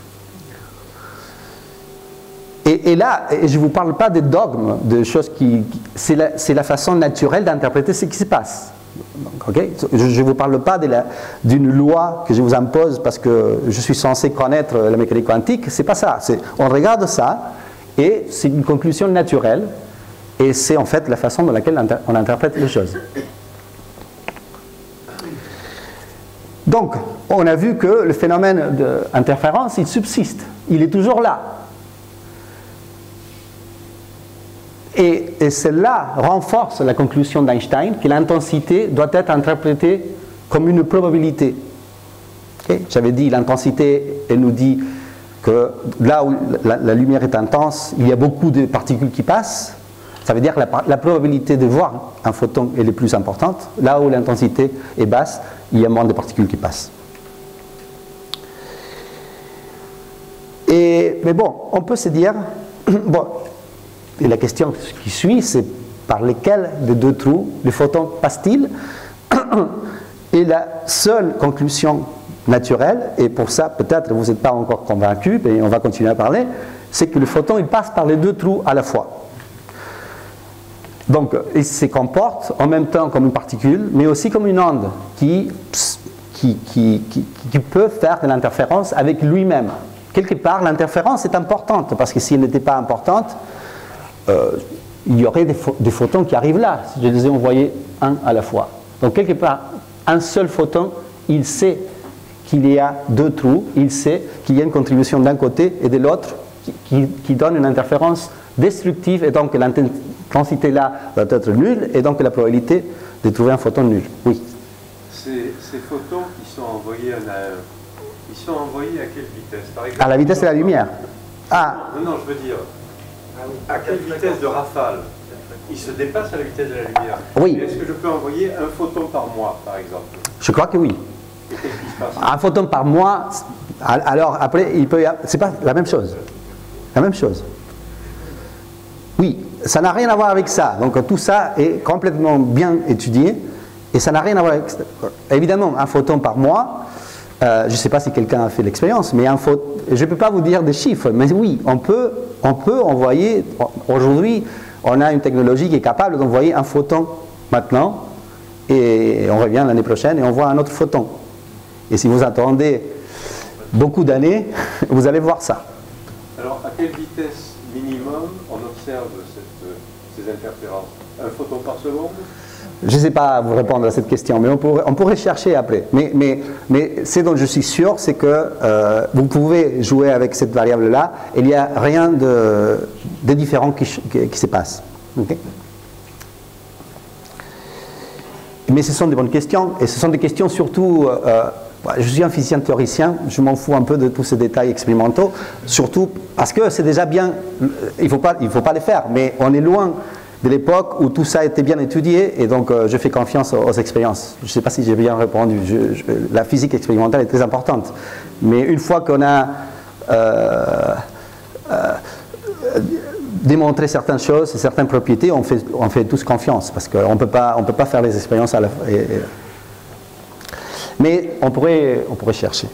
Et, et là, et je ne vous parle pas de dogmes, de choses qui... C'est la, la façon naturelle d'interpréter ce qui se passe. Donc, okay? Je ne vous parle pas d'une loi que je vous impose parce que je suis censé connaître la mécanique quantique. Ce n'est pas ça. On regarde ça et c'est une conclusion naturelle. Et c'est en fait la façon dans laquelle on interprète les choses. Donc, on a vu que le phénomène d'interférence, il subsiste. Il est toujours là. Et, et cela renforce la conclusion d'Einstein que l'intensité doit être interprétée comme une probabilité. Okay? J'avais dit l'intensité, elle nous dit que là où la, la lumière est intense, il y a beaucoup de particules qui passent. Ça veut dire que la, la probabilité de voir un photon est la plus importante. Là où l'intensité est basse, il y a moins de particules qui passent. Et, mais bon, on peut se dire, bon, et la question qui suit, c'est par lesquels des deux trous les photons passent-ils? Et la seule conclusion naturelle, et pour ça peut-être vous n'êtes pas encore convaincu, mais on va continuer à parler, c'est que le photon il passe par les deux trous à la fois. Donc il se comporte en même temps comme une particule, mais aussi comme une onde qui, qui, qui, qui, qui peut faire de l'interférence avec lui-même. Quelque part, l'interférence est importante, parce que si elle n'était pas importante, Euh, il y aurait des, pho des photons qui arrivent là, si je les ai envoyés un à la fois. Donc quelque part, un seul photon, il sait qu'il y a deux trous, il sait qu'il y a une contribution d'un côté et de l'autre qui, qui, qui donne une interférence destructive, et donc l'intensité là va être nulle, et donc la probabilité de trouver un photon nul. Oui. Ces, ces photons qui sont envoyés à la, ils sont envoyés à quelle vitesse? Par exemple, à la vitesse de la lumière. Ah. Non, non, je veux dire, à quelle vitesse de rafale? Il se dépasse à la vitesse de la lumière. Oui. Est-ce que je peux envoyer un photon par mois, par exemple? Je crois que oui. Et qu'est-ce qui se passe? Un photon par mois, alors après, il peut y avoir... C'est pas la même chose. La même chose. Oui, ça n'a rien à voir avec ça. Donc tout ça est complètement bien étudié, et ça n'a rien à voir avec... Évidemment, un photon par mois, euh, je ne sais pas si quelqu'un a fait l'expérience, mais un photon... Je ne peux pas vous dire des chiffres, mais oui, on peut, on peut envoyer, aujourd'hui, on a une technologie qui est capable d'envoyer un photon maintenant, et on revient l'année prochaine et on voit un autre photon. Et si vous attendez beaucoup d'années, vous allez voir ça. Alors, à quelle vitesse minimum on observe cette, ces interférences? Un photon par seconde? Je ne sais pas vous répondre à cette question, mais on pourrait, on pourrait chercher après. Mais, mais, mais ce dont je suis sûr, c'est que euh, vous pouvez jouer avec cette variable-là, et il n'y a rien de, de différent qui, qui, qui se passe. Okay? mais ce sont des bonnes questions, et ce sont des questions surtout, euh, je suis un physicien théoricien, je m'en fous un peu de tous ces détails expérimentaux, surtout parce que c'est déjà bien, il ne faut pas, il faut pas les faire, mais on est loin de l'époque où tout ça a été bien étudié, et donc euh, je fais confiance aux, aux expériences. Je ne sais pas si j'ai bien répondu, je, je, la physique expérimentale est très importante, mais une fois qu'on a euh, euh, démontré certaines choses, certaines propriétés, on fait, on fait tous confiance, parce qu'on ne peut pas, on peut pas faire les expériences à la fois. Mais on pourrait, on pourrait chercher.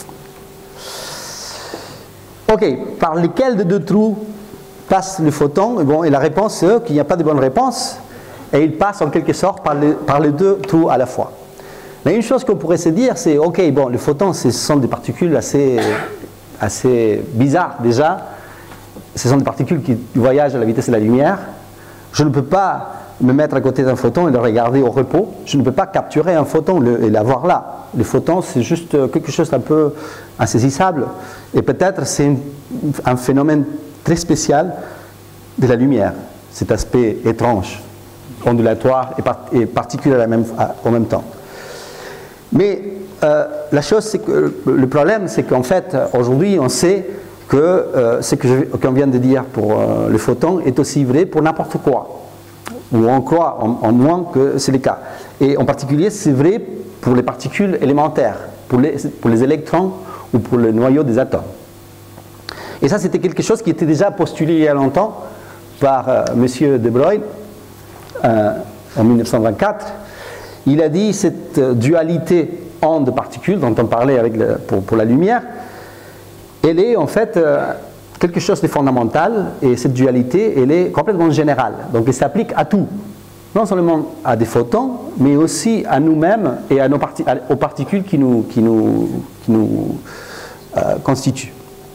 Ok, par lesquels de deux trous passe le photon? Et, bon, et la réponse, c'est qu'il n'y a pas de bonne réponse, et il passe en quelque sorte par les, par les deux trous à la fois. Mais une chose qu'on pourrait se dire, c'est, ok, bon, les photons, ce sont des particules assez, assez bizarres déjà. Ce sont des particules qui voyagent à la vitesse de la lumière. Je ne peux pas me mettre à côté d'un photon et le regarder au repos. Je ne peux pas capturer un photon et l'avoir là. Le photon, c'est juste quelque chose d'un peu insaisissable. Et peut-être c'est un phénomène très spécial de la lumière. Cet aspect étrange, ondulatoire et, part et particulier à la même, à, en même temps. Mais euh, la chose, c'est que le problème, c'est qu'en fait, aujourd'hui, on sait que euh, ce qu'on vient de dire pour euh, le photon est aussi vrai pour n'importe quoi. Ou on croit en, en moins que c'est le cas. Et en particulier, c'est vrai pour les particules élémentaires, pour les, pour les électrons ou pour le noyau des atomes. Et ça, c'était quelque chose qui était déjà postulé il y a longtemps par euh, M. De Broglie euh, en mille neuf cent vingt-quatre. Il a dit cette dualité onde-particules dont on parlait avec le, pour, pour la lumière, elle est en fait euh, quelque chose de fondamental, et cette dualité, elle est complètement générale. Donc elle s'applique à tout, non seulement à des photons, mais aussi à nous-mêmes et à nos parti à, aux particules qui nous, qui nous, qui nous euh, constituent.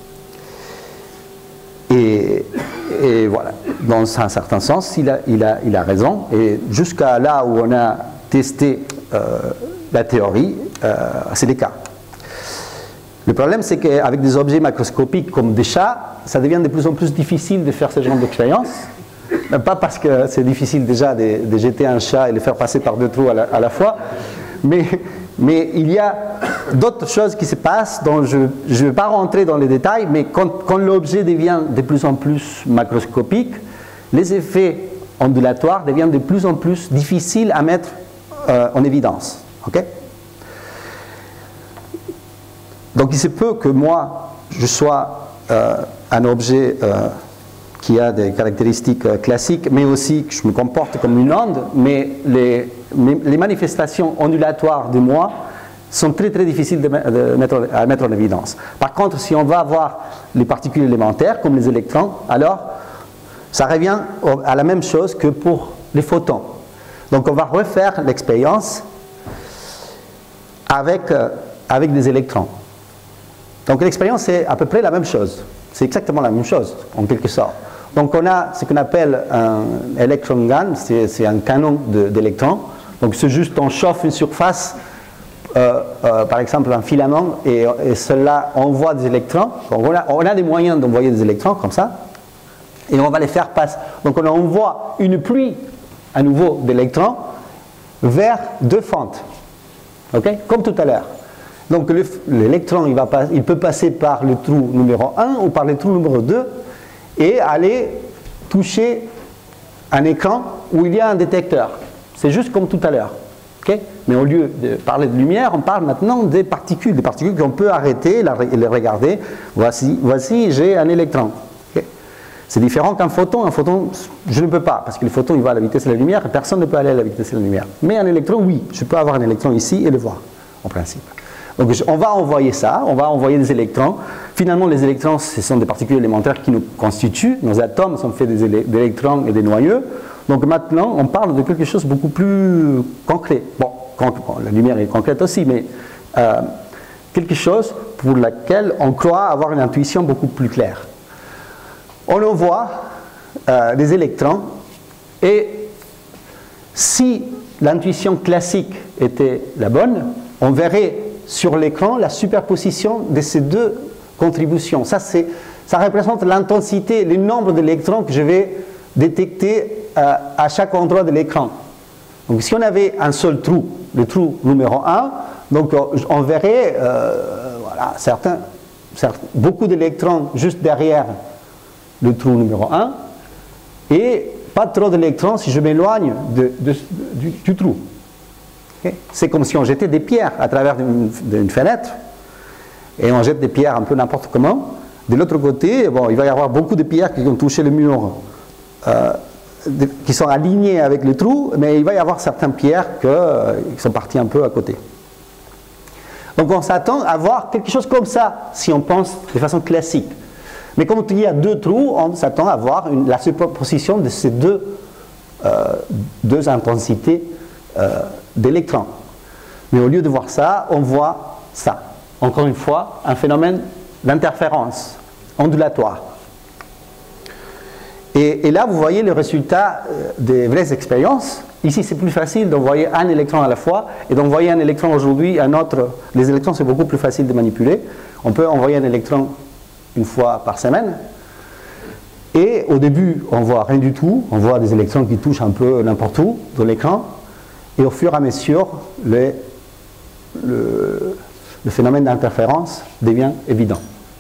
Et, et voilà, dans un certain sens, il a, il a, il a raison, et jusqu'à là où on a testé euh, la théorie, euh, c'est le cas. Le problème, c'est qu'avec des objets macroscopiques comme des chats, ça devient de plus en plus difficile de faire ce genre d'expérience. Pas parce que c'est difficile déjà de, de jeter un chat et le faire passer par deux trous à la, à la fois, mais, mais il y a d'autres choses qui se passent dont je ne vais pas rentrer dans les détails, mais quand, quand l'objet devient de plus en plus macroscopique, les effets ondulatoires deviennent de plus en plus difficiles à mettre euh, en évidence. Okay? Donc il se peut que moi, je sois euh, un objet euh, qui a des caractéristiques euh, classiques, mais aussi que je me comporte comme une onde, mais les, les manifestations ondulatoires de moi sont très très difficiles de, de mettre, à mettre en évidence. Par contre, si on va avoir les particules élémentaires, comme les électrons, alors ça revient à la même chose que pour les photons. Donc on va refaire l'expérience avec, euh, avec des électrons. Donc l'expérience c'est à peu près la même chose. C'est exactement la même chose, en quelque sorte. Donc on a ce qu'on appelle un electron gun, c'est un canon d'électrons. Donc c'est juste on chauffe une surface, euh, euh, par exemple un filament, et, et cela envoie des électrons. Donc on a, on a des moyens d'envoyer des électrons comme ça, et on va les faire passer. Donc on envoie une pluie à nouveau d'électrons vers deux fentes, okay? Comme tout à l'heure. Donc l'électron, il, il peut passer par le trou numéro un ou par le trou numéro deux et aller toucher un écran où il y a un détecteur. C'est juste comme tout à l'heure. Okay? Mais au lieu de parler de lumière, on parle maintenant des particules, des particules qu'on peut arrêter et les regarder. Voici, voici j'ai un électron. Okay? C'est différent qu'un photon. Un photon, je ne peux pas, parce que le photon il va à la vitesse de la lumière et personne ne peut aller à la vitesse de la lumière. Mais un électron, oui, je peux avoir un électron ici et le voir, en principe. Donc on va envoyer ça, on va envoyer des électrons. Finalement, les électrons, ce sont des particules élémentaires qui nous constituent. Nos atomes sont faits d'électrons et des noyaux. Donc maintenant, on parle de quelque chose de beaucoup plus concret. Bon, bon la lumière est concrète aussi, mais euh, quelque chose pour laquelle on croit avoir une intuition beaucoup plus claire. On envoie euh, des électrons, et si l'intuition classique était la bonne, on verrait sur l'écran la superposition de ces deux contributions. Ça, ça représente l'intensité, le nombre d'électrons que je vais détecter euh, à chaque endroit de l'écran. Donc si on avait un seul trou, le trou numéro un, donc on verrait euh, voilà, certains, certains, beaucoup d'électrons juste derrière le trou numéro un, et pas trop d'électrons si je m'éloigne de, de, du, du trou. Okay? C'est comme si on jetait des pierres à travers une, une fenêtre, et on jette des pierres un peu n'importe comment. De l'autre côté, bon, il va y avoir beaucoup de pierres qui vont toucher le mur, euh, de, qui sont alignées avec le trou, mais il va y avoir certaines pierres que, euh, qui sont parties un peu à côté. Donc on s'attend à voir quelque chose comme ça, si on pense de façon classique. Mais comme il y a deux trous, on s'attend à voir une, la superposition de ces deux, euh, deux intensités euh, d'électrons. Mais au lieu de voir ça, on voit ça. Encore une fois, un phénomène d'interférence ondulatoire. Et, et là, vous voyez le résultat des vraies expériences. Ici, c'est plus facile d'envoyer un électron à la fois, et d'envoyer un électron aujourd'hui, un autre. Les électrons, c'est beaucoup plus facile de manipuler. On peut envoyer un électron une fois par semaine. Et au début, on voit rien du tout. On voit des électrons qui touchent un peu n'importe où dans l'écran. Et au fur et à mesure, le, le, le phénomène d'interférence devient évident.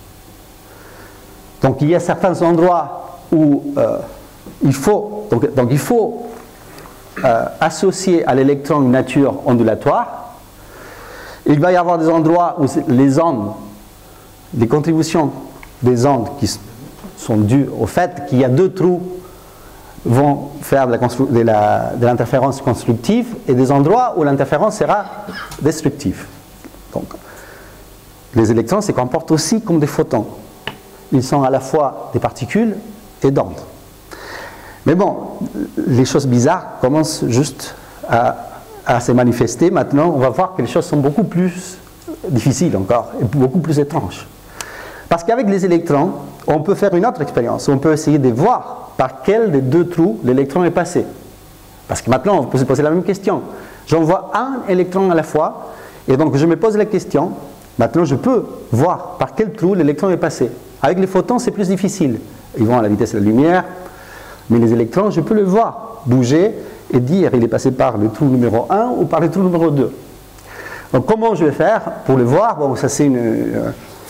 Donc il y a certains endroits où euh, il faut, donc, donc il faut euh, associer à l'électron une nature ondulatoire. Il va y avoir des endroits où les ondes, les contributions des ondes qui sont dues au fait qu'il y a deux trous vont faire de l'interférence constructive, et des endroits où l'interférence sera destructive. Donc, les électrons se comportent aussi comme des photons. Ils sont à la fois des particules et d'ondes. Mais bon, les choses bizarres commencent juste à, à se manifester. Maintenant, on va voir que les choses sont beaucoup plus difficiles encore, et beaucoup plus étranges. Parce qu'avec les électrons, on peut faire une autre expérience. On peut essayer de voir par quel des deux trous l'électron est passé. Parce que maintenant, on peut se poser la même question. J'envoie un électron à la fois, et donc je me pose la question, maintenant je peux voir par quel trou l'électron est passé. Avec les photons, c'est plus difficile. Ils vont à la vitesse de la lumière, mais les électrons, je peux le voir bouger et dire il est passé par le trou numéro un ou par le trou numéro deux. Donc comment je vais faire pour le voir? Bon, ça c'est une... Euh,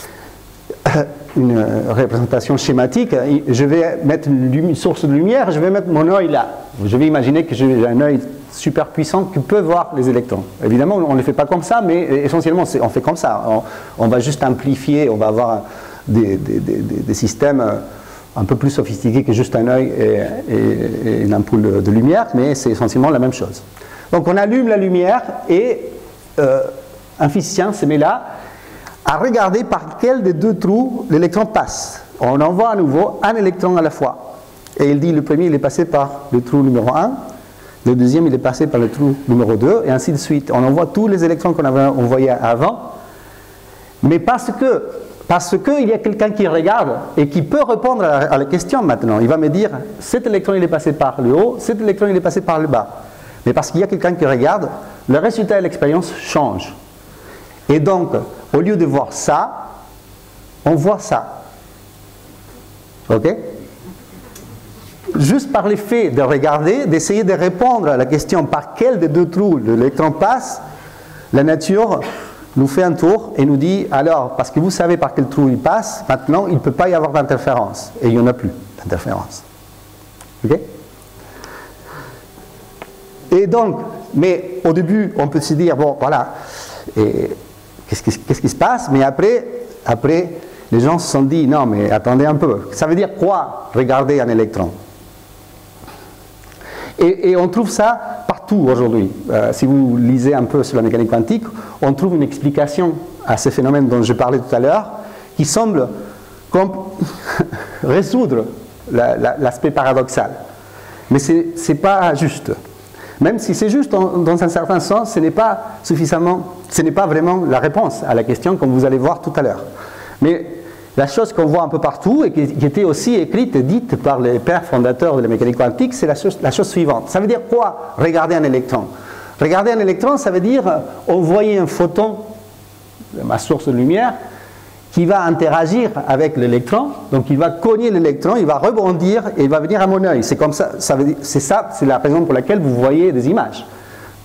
une représentation schématique. Je vais mettre une source de lumière, je vais mettre mon œil là. Je vais imaginer que j'ai un œil super puissant qui peut voir les électrons. Évidemment, on ne les fait pas comme ça, mais essentiellement, on fait comme ça. On, on va juste amplifier, on va avoir des, des, des, des systèmes un peu plus sophistiqués que juste un œil et, et, et une ampoule de lumière, mais c'est essentiellement la même chose. Donc on allume la lumière et euh, un physicien se met là à regarder par quel des deux trous l'électron passe. On envoie à nouveau un électron à la fois. Et il dit le premier il est passé par le trou numéro un, le deuxième il est passé par le trou numéro deux, et ainsi de suite. On envoie tous les électrons qu'on avait envoyés avant, mais parce que parce qu'il y a quelqu'un qui regarde et qui peut répondre à la, à la question maintenant. Il va me dire cet électron il est passé par le haut, cet électron il est passé par le bas. Mais parce qu'il y a quelqu'un qui regarde, le résultat de l'expérience change. Et donc, au lieu de voir ça, on voit ça. Ok? Juste par l'effet de regarder, d'essayer de répondre à la question par quel des deux trous l'électron passe, la nature nous fait un tour et nous dit, alors, parce que vous savez par quel trou il passe, maintenant, il ne peut pas y avoir d'interférence. Et il n'y en a plus d'interférence. Ok? Et donc, mais au début, on peut se dire, bon, voilà, et Qu'est-ce qui, qu'est-ce qui se passe? Mais après, après, les gens se sont dit, non, mais attendez un peu. Ça veut dire quoi, regarder un électron? Et, et on trouve ça partout aujourd'hui. Euh, si vous lisez un peu sur la mécanique quantique, on trouve une explication à ce phénomène dont je parlais tout à l'heure, qui semble comme résoudre la, la, l'aspect paradoxal. Mais ce n'est pas juste. Même si c'est juste dans, dans un certain sens, ce n'est pas suffisamment, ce n'est pas vraiment la réponse à la question, comme vous allez voir tout à l'heure. Mais la chose qu'on voit un peu partout et qui, qui était aussi écrite et dite par les pères fondateurs de la mécanique quantique, c'est la chose, la chose suivante. Ça veut dire quoi, regarder un électron? Regarder un électron, ça veut dire envoyer un photon, ma source de lumière, qui va interagir avec l'électron, donc il va cogner l'électron, il va rebondir et il va venir à mon œil. C'est comme ça, ça veut dire, c'est ça, c'est la raison pour laquelle vous voyez des images.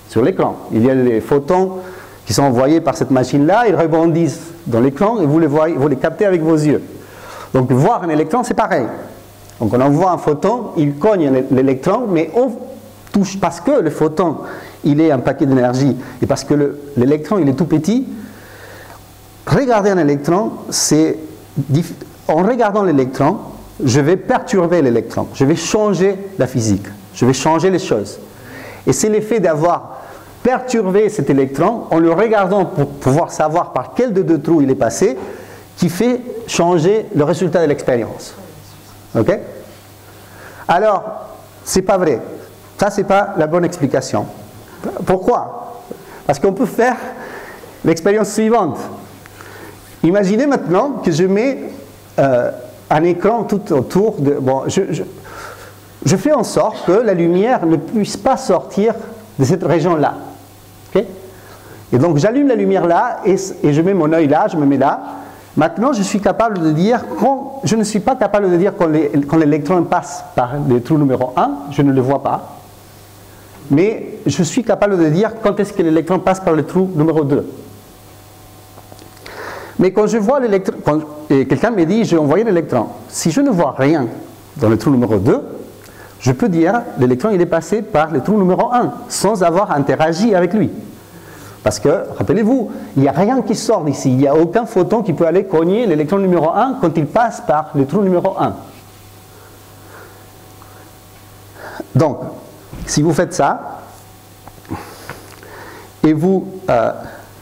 sur l'écran. Il y a les photons qui sont envoyés par cette machine-là, ils rebondissent dans l'écran et vous les, voyez, vous les captez avec vos yeux. Donc voir un électron, c'est pareil. Donc on envoie un photon, il cogne l'électron, mais on touche, parce que le photon, il est un paquet d'énergie, et parce que l'électron, il est tout petit, regarder un électron, c'est, en regardant l'électron, je vais perturber l'électron, je vais changer la physique, je vais changer les choses. Et c'est l'effet d'avoir perturbé cet électron, en le regardant pour pouvoir savoir par quel de deux trous il est passé, qui fait changer le résultat de l'expérience. Ok? Alors, c'est pas vrai. Ça, c'est pas la bonne explication. Pourquoi? Parce qu'on peut faire l'expérience suivante. Imaginez maintenant que je mets euh, un écran tout autour de... Bon, je, je, je fais en sorte que la lumière ne puisse pas sortir de cette région-là. Okay? Et donc j'allume la lumière là et, et je mets mon œil là, je me mets là. Maintenant, je suis capable de dire, quand, je ne suis pas capable de dire quand l'électron passe par le trou numéro un, je ne le vois pas. Mais je suis capable de dire quand est-ce que l'électron passe par le trou numéro deux. Mais quand je vois l'électron, quand quelqu'un me dit j'ai envoyé l'électron, si je ne vois rien dans le trou numéro deux, je peux dire l'électron il est passé par le trou numéro un sans avoir interagi avec lui. Parce que, rappelez-vous, il n'y a rien qui sort d'ici, il n'y a aucun photon qui peut aller cogner l'électron numéro un quand il passe par le trou numéro un. Donc, si vous faites ça, et vous... Euh,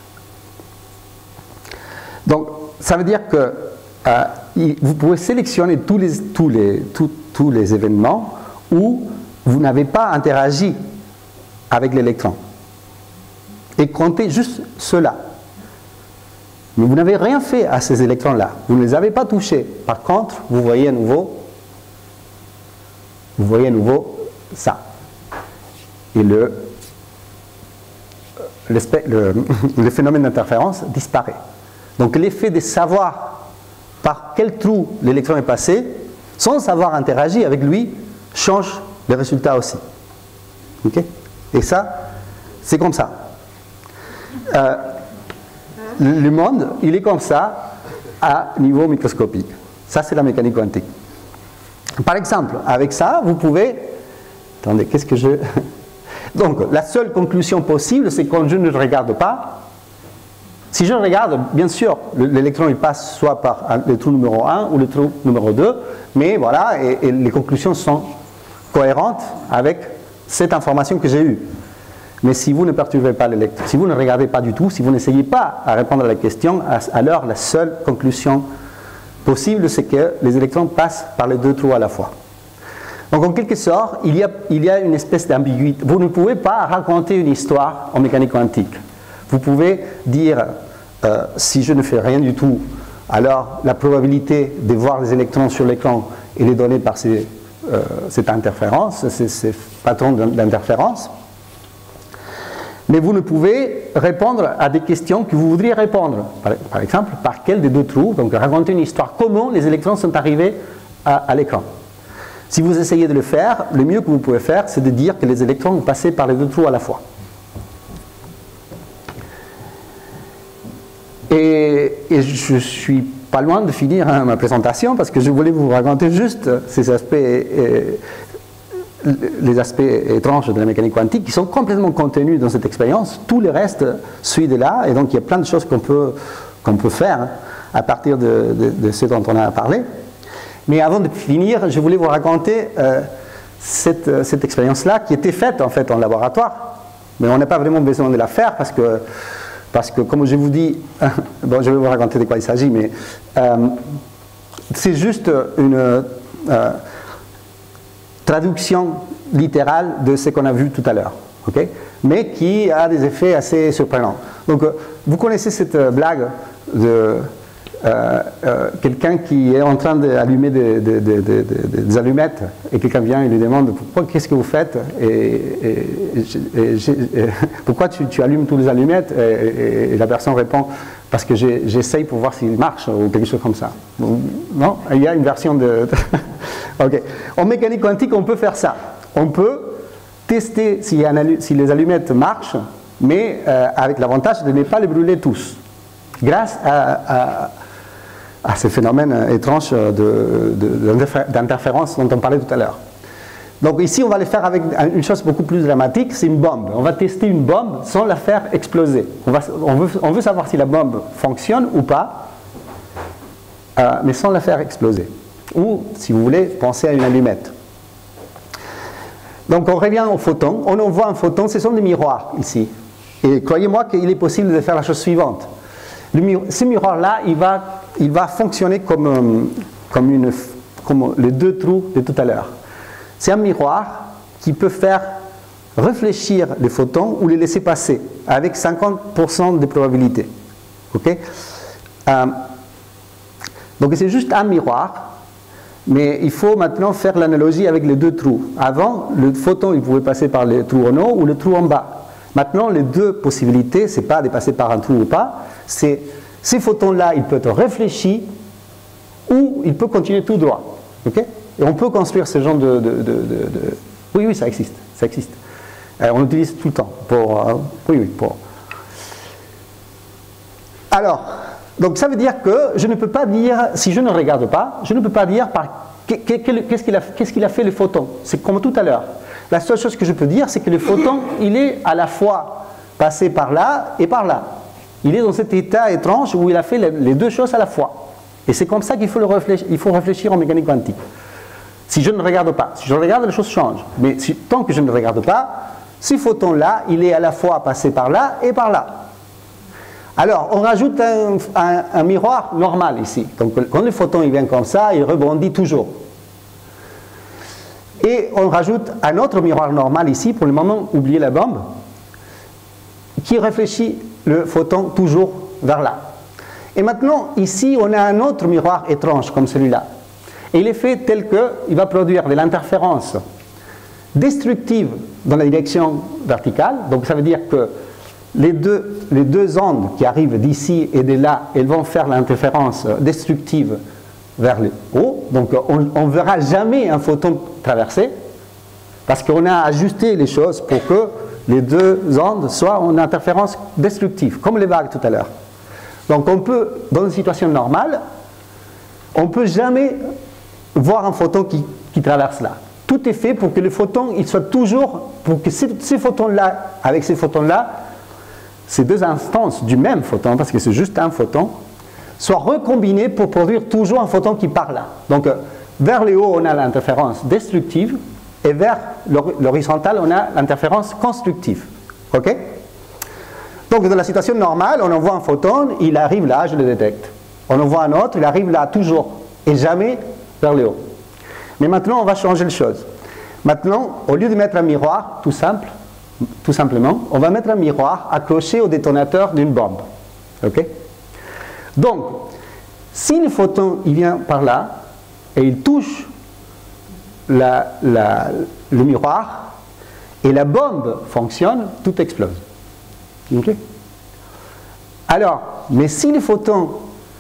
donc, ça veut dire que euh, vous pouvez sélectionner tous les, tous les, tous, tous les événements où vous n'avez pas interagi avec l'électron. Et comptez juste cela. Mais vous n'avez rien fait à ces électrons-là. Vous ne les avez pas touchés. Par contre, vous voyez à nouveau, vous voyez à nouveau ça. Et le, le, le phénomène d'interférence disparaît. Donc l'effet de savoir par quel trou l'électron est passé, sans avoir interagi avec lui, change le résultat aussi. Okay? Et ça, c'est comme ça. Euh, le monde, il est comme ça à niveau microscopique. Ça, c'est la mécanique quantique. Par exemple, avec ça, vous pouvez... Attendez, qu'est-ce que je... Donc, la seule conclusion possible, c'est quand je ne regarde pas. Si je regarde, bien sûr, l'électron il passe soit par le trou numéro un ou le trou numéro deux, mais voilà, et, et les conclusions sont cohérentes avec cette information que j'ai eue. Mais si vous ne perturbez pas l'électron, si vous ne regardez pas du tout, si vous n'essayez pas à répondre à la question, alors la seule conclusion possible, c'est que les électrons passent par les deux trous à la fois. Donc en quelque sorte, il y a, il y a une espèce d'ambiguïté. Vous ne pouvez pas raconter une histoire en mécanique quantique. Vous pouvez dire, euh, si je ne fais rien du tout, alors la probabilité de voir les électrons sur l'écran est donnée par ces, euh, cette interférence, ces, ces patrons d'interférence. Mais vous ne pouvez répondre à des questions que vous voudriez répondre. Par, par exemple, par quel des deux trous, donc raconter une histoire, comment les électrons sont arrivés à, à l'écran. Si vous essayez de le faire, le mieux que vous pouvez faire, c'est de dire que les électrons ont passé par les deux trous à la fois. Et, et je ne suis pas loin de finir hein, ma présentation parce que je voulais vous raconter juste ces aspects, euh, les aspects étranges de la mécanique quantique qui sont complètement contenus dans cette expérience. Tout le reste suit de là et donc il y a plein de choses qu'on peut, qu'on peut faire hein, à partir de, de, de ce dont on a parlé. Mais avant de finir, je voulais vous raconter euh, cette, cette expérience-là qui était faite en fait en laboratoire. Mais on n'a pas vraiment besoin de la faire parce que, parce que comme je vous dis, bon, je vais vous raconter de quoi il s'agit, mais euh, c'est juste une euh, traduction littérale de ce qu'on a vu tout à l'heure, okay? Mais qui a des effets assez surprenants. Donc, vous connaissez cette blague de... Euh, euh, quelqu'un qui est en train d'allumer des, des, des, des, des allumettes et quelqu'un vient et lui demande pourquoi, qu'est-ce que vous faites et, et, et, et, et pourquoi tu, tu allumes tous les allumettes et, et, et la personne répond parce que j'essaye pour voir s'il marche ou quelque chose comme ça. Non, il y a une version de... Ok. En mécanique quantique on peut faire ça, on peut tester si, si les allumettes marchent, mais euh, avec l'avantage de ne pas les brûler tous, grâce à, à, à ce phénomène étrange d'interférence dont on parlait tout à l'heure. Donc ici, on va le faire avec une chose beaucoup plus dramatique, c'est une bombe. On va tester une bombe sans la faire exploser. On, va, on, veut, on veut savoir si la bombe fonctionne ou pas, euh, mais sans la faire exploser. Ou, si vous voulez, pensez à une allumette. Donc on revient au photon. On envoie un photon, ce sont des miroirs ici. Et croyez-moi qu'il est possible de faire la chose suivante. Le mi ce miroir-là, il va, il va fonctionner comme, comme, une, comme les deux trous de tout à l'heure. C'est un miroir qui peut faire réfléchir les photons ou les laisser passer avec cinquante pour cent de probabilité. Okay? Euh, donc c'est juste un miroir, mais il faut maintenant faire l'analogie avec les deux trous. Avant, le photon il pouvait passer par le trou en haut ou le trou en bas. Maintenant, les deux possibilités, ce n'est pas de passer par un trou ou pas, c'est ces photons-là, ils peuvent être réfléchis ou ils peuvent continuer tout droit. Okay? Et on peut construire ce genre de, de, de, de, de... Oui, oui, ça existe. Ça existe. Euh, on l'utilise tout le temps. Pour, euh, oui, oui, pour... Alors, donc ça veut dire que je ne peux pas dire, si je ne regarde pas, je ne peux pas dire par qu'est-ce qu'il a, qu'est-ce qu'il a fait le photon. C'est comme tout à l'heure. La seule chose que je peux dire, c'est que le photon, il est à la fois passé par là et par là. Il est dans cet état étrange où il a fait les deux choses à la fois. Et c'est comme ça qu'il faut, le réfléchir, il faut réfléchir en mécanique quantique. Si je ne regarde pas, si je regarde, les choses changent. Mais si, tant que je ne regarde pas, ce photon-là, il est à la fois passé par là et par là. Alors, on rajoute un, un, un miroir normal ici. Donc, quand le photon il vient comme ça, il rebondit toujours. Et on rajoute un autre miroir normal ici, pour le moment, oubliez la bombe, qui réfléchit le photon toujours vers là. Et maintenant, ici, on a un autre miroir étrange comme celui-là. Et il est fait tel qu'il va produire de l'interférence destructive dans la direction verticale. Donc ça veut dire que les deux, les deux ondes qui arrivent d'ici et de là, elles vont faire l'interférence destructive vers le haut. Donc on ne verra jamais un photon traverser, parce qu'on a ajusté les choses pour que les deux ondes soient en interférence destructive, comme les vagues tout à l'heure. Donc on peut, dans une situation normale, on ne peut jamais voir un photon qui, qui traverse là. Tout est fait pour que le photon, il soit toujours, pour que ces, ces photons-là, avec ces photons-là, ces deux instances du même photon, parce que c'est juste un photon, soient recombinés pour produire toujours un photon qui part là. Donc, vers le haut, on a l'interférence destructive, et vers l'horizontale, on a l'interférence constructive. Ok? Donc, dans la situation normale, on envoie un photon, il arrive là, je le détecte. On envoie un autre, il arrive là, toujours, et jamais vers le haut. Mais maintenant, on va changer les choses. Maintenant, au lieu de mettre un miroir, tout simple, tout simplement, on va mettre un miroir accroché au détonateur d'une bombe. Ok? Donc, si le photon il vient par là et il touche la, la, le miroir et la bombe fonctionne, tout explose. Ok? Alors, mais si le photon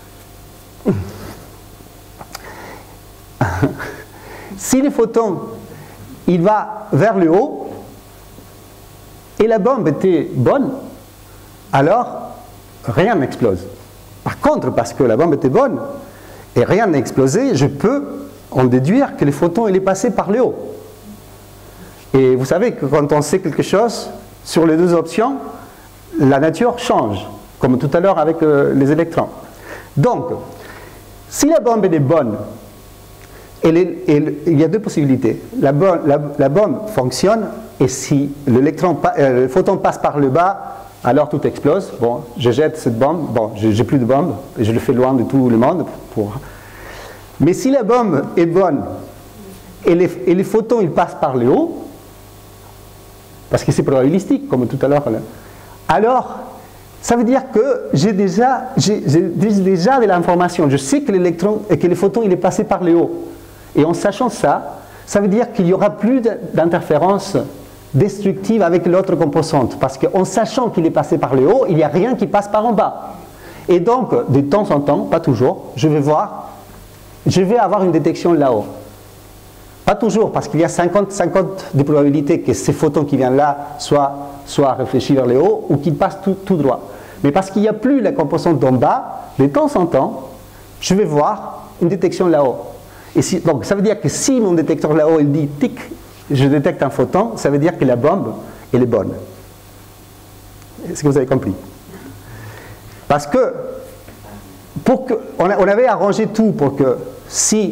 si le photon il va vers le haut et la bombe était bonne, alors rien n'explose. Par contre, parce que la bombe était bonne et rien n'a explosé, je peux en déduire que le photon il est passé par le haut. Et vous savez que quand on sait quelque chose, sur les deux options, la nature change, comme tout à l'heure avec euh, les électrons. Donc, si la bombe est bonne, elle est, elle, il y a deux possibilités. La, bo la, la bombe fonctionne, et si l'électron, euh, le photon passe par le bas, alors tout explose. Bon, je jette cette bombe, bon, j'ai plus de bombe, et je le fais loin de tout le monde. Pour... Mais si la bombe est bonne, et les, et les photons ils passent par le haut, parce que c'est probabilistique, comme tout à l'heure, alors, ça veut dire que j'ai déjà, j'ai déjà de l'information. Je sais que l'électron et que le photon il est passé par le haut. Et en sachant ça, ça veut dire qu'il n'y aura plus d'interférence destructive avec l'autre composante. Parce qu'en sachant qu'il est passé par le haut, il n'y a rien qui passe par en bas. Et donc, de temps en temps, pas toujours, je vais voir, je vais avoir une détection là-haut. Pas toujours, parce qu'il y a cinquante cinquante de probabilités que ces photons qui viennent là soient, soient réfléchis vers le haut ou qu'ils passent tout, tout droit. Mais parce qu'il n'y a plus la composante d'en bas, de temps en temps, je vais voir une détection là-haut. Et si, donc ça veut dire que si mon détecteur là-haut il dit tic, je détecte un photon, ça veut dire que la bombe elle est bonne. Est-ce que vous avez compris? Parce que, pour que on, a, on avait arrangé tout pour que si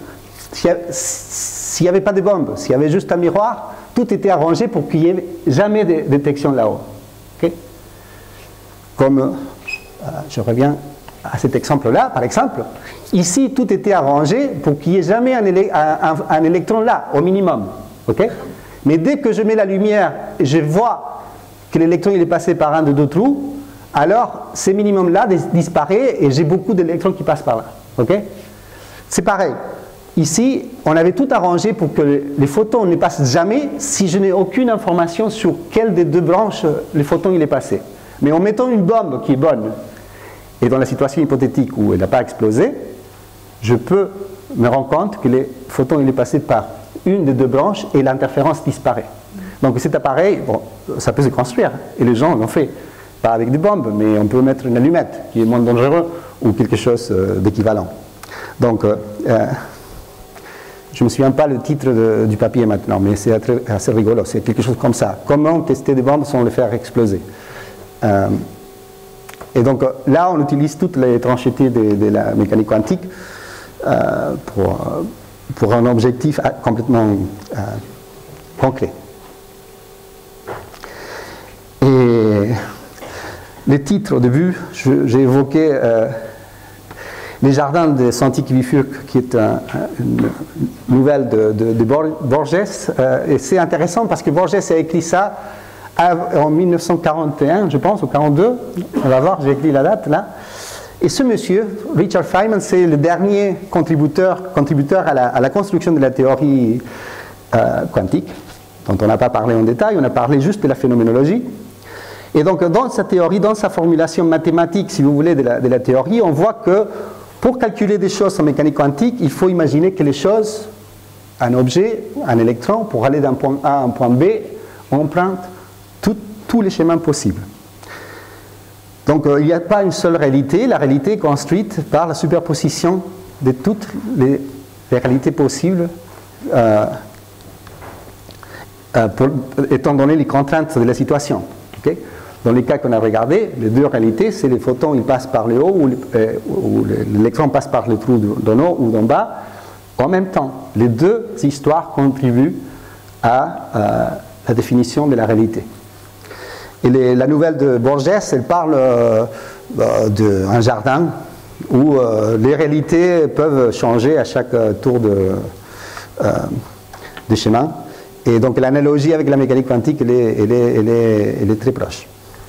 s'il n'y avait pas de bombe, s'il y avait juste un miroir, tout était arrangé pour qu'il n'y ait jamais de détection là-haut. Okay? Comme, euh, je reviens à cet exemple-là, par exemple, ici tout était arrangé pour qu'il n'y ait jamais un, élé un, un, un électron là, au minimum. Okay? Mais dès que je mets la lumière et je vois que l'électron il est passé par un de deux trous, alors ce minimum-là disparaît et j'ai beaucoup d'électrons qui passent par là. Okay? C'est pareil. Ici, on avait tout arrangé pour que les photons ne passent jamais si je n'ai aucune information sur quelle des deux branches le photon il est passé. Mais en mettant une bombe qui est bonne, et dans la situation hypothétique où elle n'a pas explosé, je peux me rendre compte que le photon il est passé par une des deux branches et l'interférence disparaît. Donc cet appareil, bon, ça peut se construire, et les gens l'ont fait. Pas avec des bombes, mais on peut mettre une allumette qui est moins dangereux ou quelque chose d'équivalent. Donc, euh, je ne me souviens pas le titre de, du papier maintenant, mais c'est assez rigolo. C'est quelque chose comme ça. Comment tester des bombes sans les faire exploser. Euh, et donc là, on utilise toutes les étrangetés de, de la mécanique quantique euh, pour, pour un objectif complètement euh, concret. Et les titres, au début, j'ai évoqué euh, Les Jardins de Saint-Bifurque, qui est un, une nouvelle de, de, de Borges. Euh, et c'est intéressant parce que Borges a écrit ça en mille neuf cent quarante et un, je pense, ou quarante-deux. On va voir, j'ai écrit la date là. Et ce monsieur, Richard Feynman, c'est le dernier contributeur, contributeur à, la, à la construction de la théorie euh, quantique, dont on n'a pas parlé en détail, on a parlé juste de la phénoménologie. Et donc, dans sa théorie, dans sa formulation mathématique, si vous voulez, de la, de la théorie, on voit que pour calculer des choses en mécanique quantique, il faut imaginer que les choses, un objet, un électron, pour aller d'un point A à un point B, empruntent tout, tous les schémas possibles. Donc, euh, il n'y a pas une seule réalité. La réalité est construite par la superposition de toutes les, les réalités possibles, euh, euh, pour, étant donné les contraintes de la situation. Okay? Dans les cas qu'on a regardés, les deux réalités, c'est les photons, ils passent par le haut ou, euh, ou l'électron passe par le trou d'en haut ou d'en bas en même temps. Les deux histoires contribuent à euh, la définition de la réalité. Et les, la nouvelle de Borges, elle parle euh, d'un jardin où euh, les réalités peuvent changer à chaque euh, tour de, euh, de chemin. Et donc l'analogie avec la mécanique quantique, elle est, elle est, elle est, elle est très proche.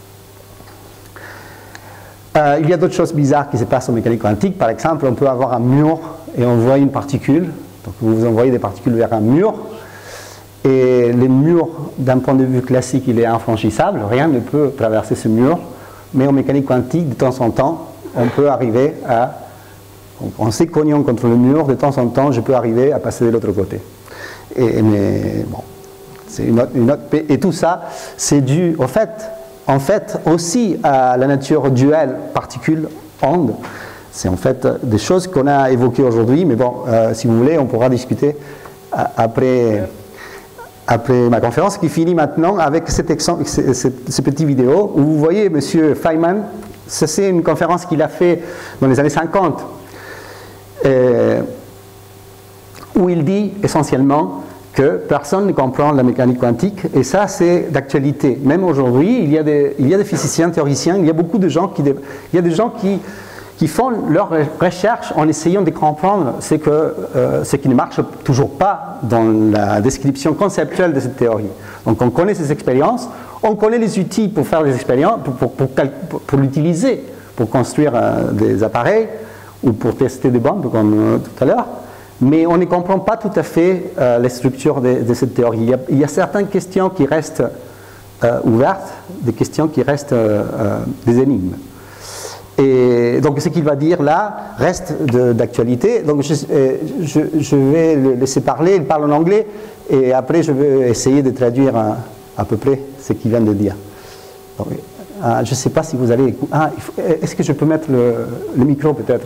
Euh, il y a d'autres choses bizarres qui se passent en mécanique quantique. Par exemple, on peut avoir un mur et envoyer une particule. Donc vous vous envoyez des particules vers un mur. Et le mur, d'un point de vue classique, il est infranchissable. Rien ne peut traverser ce mur. Mais en mécanique quantique, de temps en temps, on peut arriver à... En s'écognant contre le mur, de temps en temps, je peux arriver à passer de l'autre côté. Et, mais bon, c'est une autre, une autre, et tout ça, c'est dû au fait, en fait, aussi à la nature duelle particule-onde. C'est en fait des choses qu'on a évoquées aujourd'hui, mais bon, euh, si vous voulez, on pourra discuter après, après ma conférence qui finit maintenant avec cet exemple, ce, ce, ce petit vidéo où vous voyez M. Feynman. C'est une conférence qu'il a fait dans les années cinquante. Euh, où il dit essentiellement que personne ne comprend la mécanique quantique, et ça c'est d'actualité. Même aujourd'hui, il y a des, il y a des physiciens, théoriciens, il y a beaucoup de gens qui, il y a des gens qui, qui font leurs recherches en essayant de comprendre ce, que, euh, ce qui ne marche toujours pas dans la description conceptuelle de cette théorie. Donc on connaît ces expériences, on connaît les outils pour faire des expériences, pour, pour, pour, pour, pour l'utiliser, pour construire euh, des appareils, ou pour tester des bombes, comme euh, tout à l'heure. Mais on ne comprend pas tout à fait euh, les structures de, de cette théorie. Il y, a, il y a certaines questions qui restent euh, ouvertes, des questions qui restent euh, euh, des énigmes. Et donc ce qu'il va dire là reste d'actualité. Donc je, je, je vais le laisser parler, il parle en anglais, et après je vais essayer de traduire à, à peu près ce qu'il vient de dire. Donc, ah, je ne sais pas si vous avez... Ah, est-ce que je peux mettre le, le micro peut-être?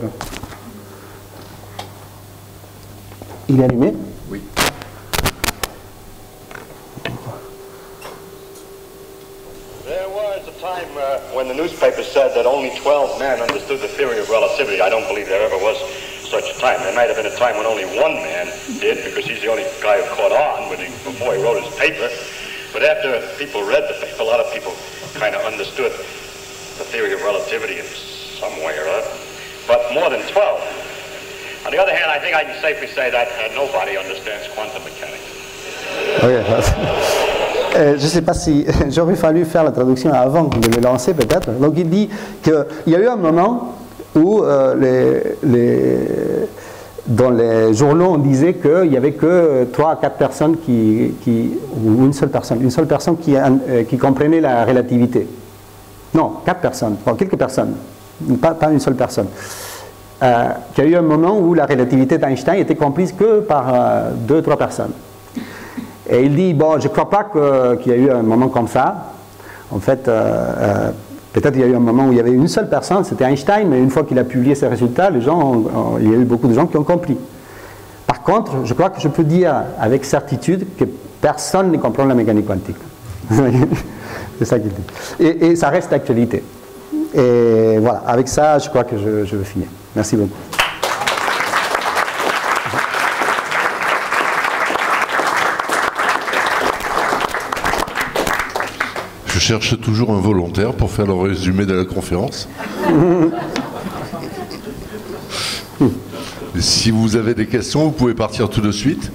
Il est allumé? Oui. There was a time uh, when the newspaper said that only twelve men understood the theory of relativity. I don't believe there ever was such a time. There might have been a time when only one man did, because he's the only guy who caught on when he, before he wrote his paper. But after people read the paper, a lot of people kind of understood the theory of relativity in some way or other. But more than twelve. On the other hand, I think I can safely say that uh, nobody understands quantum mechanics. Okay. Euh, je ne sais pas si j'aurais fallu faire la traduction avant de le lancer peut-être. Donc il dit qu'il y a eu un moment où euh, les, les, dans les journaux on disait qu'il n'y avait que trois à quatre personnes qui, qui, ou une seule personne, une seule personne qui, euh, qui comprenait la relativité. Non, quatre personnes, bon, quelques personnes, pas, pas une seule personne. Euh, qu'il y a eu un moment où la relativité d'Einstein était comprise que par euh, deux, trois personnes. Et il dit, bon, je ne crois pas qu'il y a eu un moment comme ça. En fait, euh, euh, peut-être il y a eu un moment où il y avait une seule personne, c'était Einstein, mais une fois qu'il a publié ses résultats, les gens ont, ont, il y a eu beaucoup de gens qui ont compris. Par contre, je crois que je peux dire avec certitude que personne ne comprend la mécanique quantique. C'est ça qu'il dit. Et, et ça reste d'actualité. Et voilà, avec ça, je crois que je, je veux finir. Merci beaucoup. Je cherche toujours un volontaire pour faire le résumé de la conférence. Si vous avez des questions, vous pouvez partir tout de suite.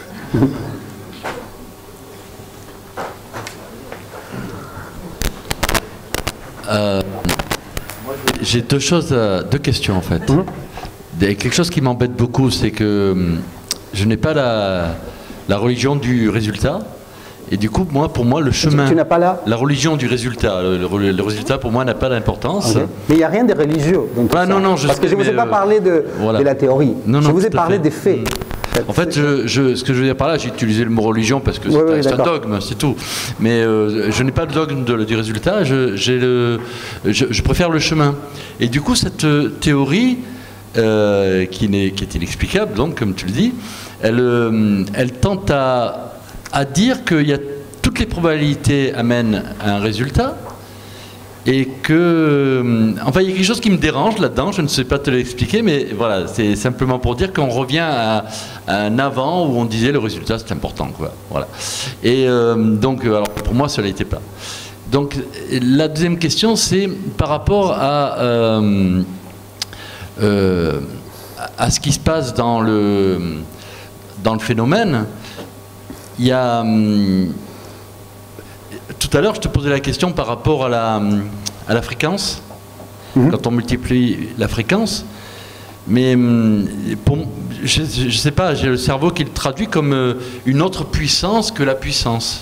Euh, J'ai deux choses, deux questions en fait. Mmh. Quelque chose qui m'embête beaucoup, c'est que je n'ai pas la, la religion du résultat. Et du coup, moi, pour moi, le chemin, tu n'as pas la... la religion du résultat, le, le, le résultat pour moi n'a pas d'importance. Okay. Mais il n'y a rien de religieux dans tout ah, ça. Non, non, je Parce sais, que je ne vous ai pas euh, parlé de, voilà. de la théorie. Non, non, je vous ai parlé fait. des faits. En fait, je, je, ce que je veux dire par là, j'ai utilisé le mot religion parce que c'est oui, oui, un dogme, c'est tout. Mais euh, je n'ai pas de dogme de, du résultat, je, j'ai le, je, je préfère le chemin. Et du coup, cette théorie, euh, qui, n'est, qui est inexplicable, donc, comme tu le dis, elle, euh, elle tente à, à dire qu'il y a toutes les probabilités amènent à un résultat. Et que, enfin, il y a quelque chose qui me dérange là-dedans, je ne sais pas te l'expliquer, mais voilà, c'est simplement pour dire qu'on revient à, à un avant où on disait le résultat c'est important, quoi. Voilà. Et euh, donc, alors pour moi, cela n'était pas. Donc, la deuxième question, c'est par rapport à, euh, euh, à ce qui se passe dans le, dans le phénomène. Il y a. Hum, Tout à l'heure, je te posais la question par rapport à la, à la fréquence, mmh. quand on multiplie la fréquence. Mais pour, je ne sais pas, j'ai le cerveau qui le traduit comme une autre puissance que la puissance.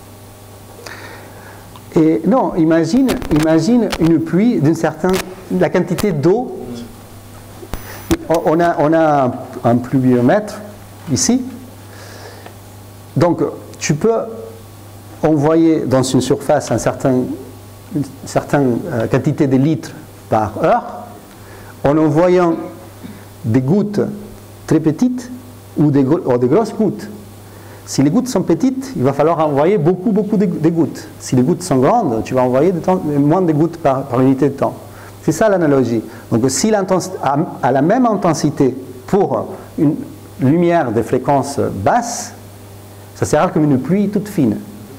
Et non, imagine, imagine une pluie d'une certaine... La quantité d'eau, on a, on a un pluviomètre ici. Donc, tu peux envoyer dans une surface un certain, une certaine euh, quantité de litres par heure en envoyant des gouttes très petites ou des, ou des grosses gouttes. Si les gouttes sont petites, il va falloir envoyer beaucoup, beaucoup de, de gouttes. Si les gouttes sont grandes, tu vas envoyer de temps, moins de gouttes par, par unité de temps. C'est ça l'analogie. Donc si à, à la même intensité pour une lumière de fréquence basse, ça sera comme une pluie toute fine.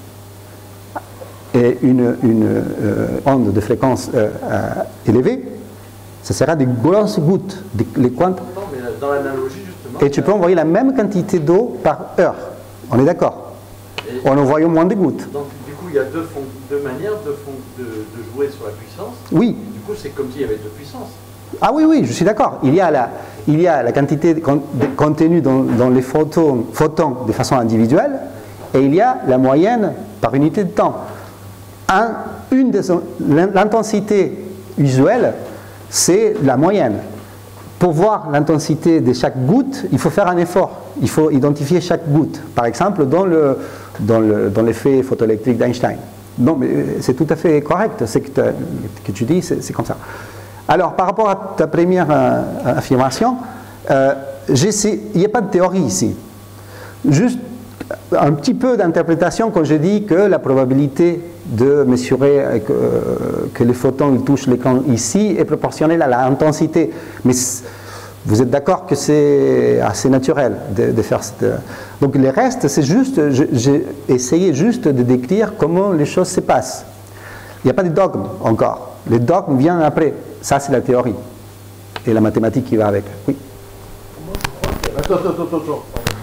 Et une, une euh, onde de fréquence euh, euh, élevée, ça sera des grosses gouttes. Des, les quantes. Dans l'analogie, justement. Et tu peux envoyer la même quantité d'eau par heure. On est d'accord? En envoyant moins de gouttes. Donc, du coup, il y a deux, fond, deux manières de, fond, de, de jouer sur la puissance. Oui. Du coup, c'est comme s'il y avait deux puissances. Ah oui, oui, je suis d'accord. Il y a la, il y a la quantité de, de contenu dans, dans les photons, photons de façon individuelle, et il y a la moyenne par unité de temps. Un, une des, l'intensité usuelle c'est la moyenne. Pour voir l'intensité de chaque goutte, il faut faire un effort. Il faut identifier chaque goutte. Par exemple, dans le, dans le, dans l'effet photoélectrique d'Einstein. Non, mais c'est tout à fait correct. Ce que, que tu dis, c'est comme ça. Alors, par rapport à ta première euh, affirmation, euh, il n'y a pas de théorie ici. Juste un petit peu d'interprétation quand je dis que la probabilité de mesurer que, que les photons touchent l'écran ici est proportionnelle à l'intensité. Mais vous êtes d'accord que c'est assez naturel de, de faire cette... Donc le reste, c'est juste, j'ai essayé juste de décrire comment les choses se passent. Il n'y a pas de dogme encore. Le dogme vient après. Ça, c'est la théorie. Et la mathématique qui va avec. Oui. Attends, attends, attends, attends.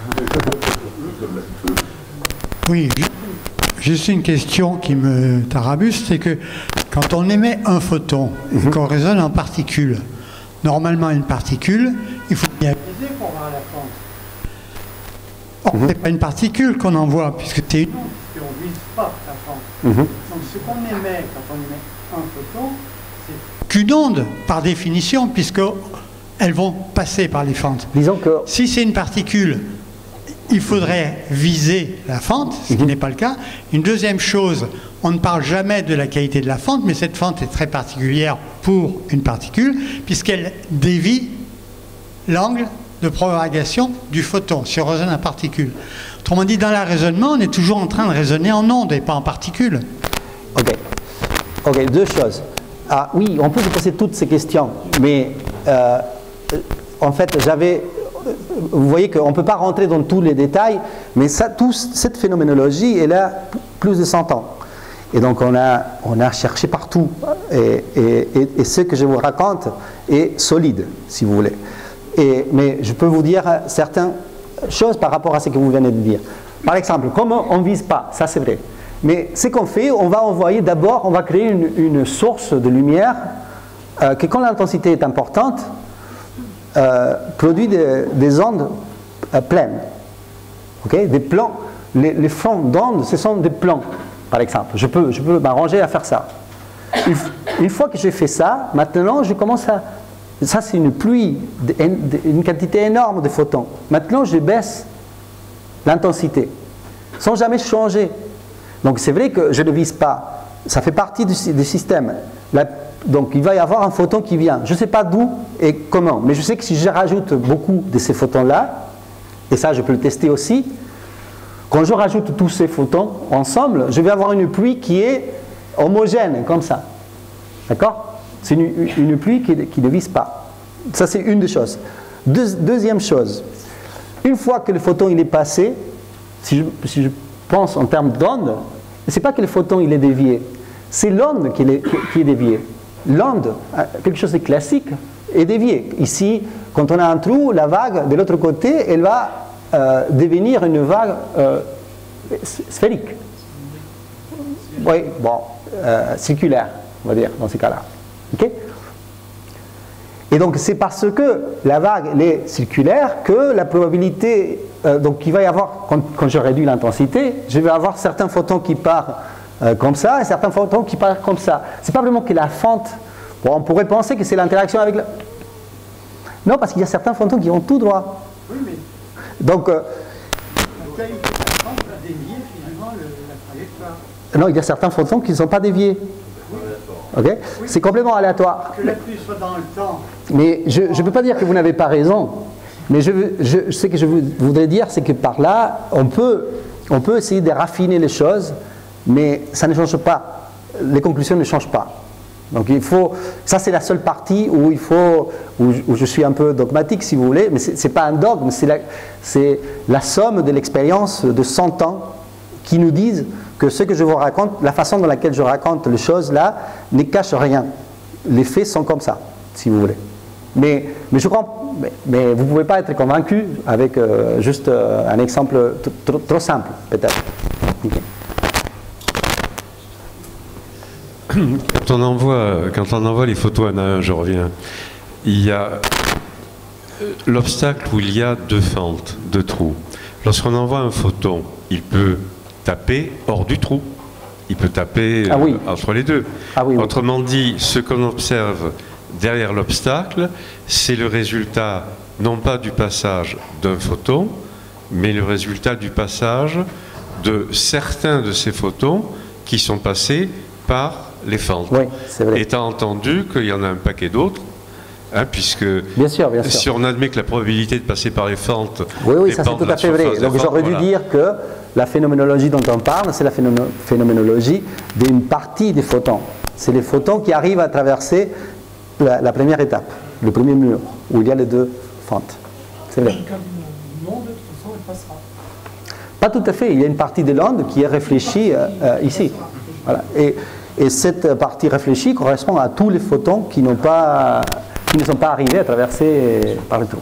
Oui, juste une question qui me tarabuste, c'est que quand on émet un photon et qu'on raisonne en particules, normalement une particule, il faut bien viser pour voir la fente. Or, ce n'est pas une particule qu'on envoie, puisque c'est une onde, et on ne vise pas la fente. Mm-hmm. Donc ce qu'on émet quand on émet un photon, c'est qu'une onde, par définition, puisqu'elles vont passer par les fentes. Disons que... Si c'est une particule, il faudrait viser la fente, ce qui n'est pas le cas. Une deuxième chose, on ne parle jamais de la qualité de la fente, mais cette fente est très particulière pour une particule, puisqu'elle dévie l'angle de propagation du photon, si on raisonne en particule. Autrement dit, dans le raisonnement, on est toujours en train de raisonner en onde et pas en particule. Ok. Ok, deux choses. Ah, oui, on peut se poser toutes ces questions, mais euh, en fait, j'avais... Vous voyez qu'on ne peut pas rentrer dans tous les détails, mais ça, tout, cette phénoménologie est là plus de cent ans. Et donc on a, on a cherché partout. Et, et, et, et ce que je vous raconte est solide, si vous voulez. Et, mais je peux vous dire certaines choses par rapport à ce que vous venez de dire. Par exemple, comme on ne vise pas, ça c'est vrai. Mais ce qu'on fait, on va envoyer d'abord, on va créer une, une source de lumière euh, que quand l'intensité est importante, Euh, produit des, des ondes euh, pleines, okay? Des plans. Les, les fronts d'ondes, ce sont des plans, par exemple. Je peux, je peux m'arranger à faire ça. Une, une fois que j'ai fait ça, maintenant je commence à... Ça c'est une pluie, une quantité énorme de photons. Maintenant je baisse l'intensité, sans jamais changer. Donc c'est vrai que je ne vise pas. Ça fait partie du, du système. La, Donc il va y avoir un photon qui vient. Je ne sais pas d'où et comment, mais je sais que si je rajoute beaucoup de ces photons-là, et ça je peux le tester aussi, quand je rajoute tous ces photons ensemble, je vais avoir une pluie qui est homogène, comme ça. D'accord? C'est une, une pluie qui, qui ne vise pas. Ça c'est une des choses. Deux, deuxième chose, une fois que le photon il est passé, si je, si je pense en termes d'onde, ce n'est pas que le photon il est dévié, c'est l'onde qui est, qui est déviée. L'onde, quelque chose de classique, est déviée. Ici, quand on a un trou, la vague, de l'autre côté, elle va euh, devenir une vague euh, sphérique. Oui, bon, euh, circulaire, on va dire, dans ces cas-là. Okay? Et donc, c'est parce que la vague elle est circulaire que la probabilité... Euh, donc, il va y avoir, quand, quand je réduis l'intensité, je vais avoir certains photons qui partent Euh, comme ça, et certains photons qui partent comme ça. C'est pas vraiment que la fente, bon, on pourrait penser que c'est l'interaction avec la... Non, parce qu'il y a certains photons qui vont tout droit. Oui, mais... Donc... Euh... La fente va dévier finalement le, la trajectoire. Non, il y a certains photons qui ne sont pas déviés. Oui. Okay? Oui. C'est complètement aléatoire. Que la pluie soit dans le temps. Mais je ne peux pas dire que vous n'avez pas raison. Mais je, je, ce que je voudrais dire, c'est que par là, on peut, on peut essayer de raffiner les choses, mais ça ne change pas, les conclusions ne changent pas. Donc il faut, ça c'est la seule partie où il faut, où, où je suis un peu dogmatique si vous voulez, mais c'est pas un dogme, c'est la, c'est la somme de l'expérience de cent ans qui nous disent que ce que je vous raconte, la façon dans laquelle je raconte les choses là, ne cache rien. Les faits sont comme ça, si vous voulez. Mais, mais je crois, mais, mais vous ne pouvez pas être convaincu avec euh, juste euh, un exemple trop, trop simple, peut-être. Okay. Quand on envoie, quand on envoie les photos à Nain, je reviens, il y a l'obstacle où il y a deux fentes, deux trous. Lorsqu'on envoie un photon, il peut taper hors du trou. Il peut taper ah oui. euh, entre les deux. Ah oui, oui. Autrement dit, ce qu'on observe derrière l'obstacle, c'est le résultat non pas du passage d'un photon, mais le résultat du passage de certains de ces photons qui sont passés par les fentes. Oui, c'est vrai. Étant entendu qu'il y en a un paquet d'autres, hein, puisque bien sûr, bien sûr. si on admet que la probabilité de passer par les fentes... Oui, oui, ça c'est tout à fait vrai. Donc j'aurais dû voilà. dire que la phénoménologie dont on parle, c'est la phénoménologie d'une partie des photons. C'est les photons qui arrivent à traverser la, la première étape, le premier mur, où il y a les deux fentes. C'est vrai. Pas tout à fait. Il y a une partie de l'onde qui est réfléchie euh, euh, ici. Voilà. Et, et cette partie réfléchie correspond à tous les photons qui, n'ont pas, qui ne sont pas arrivés à traverser par le trou.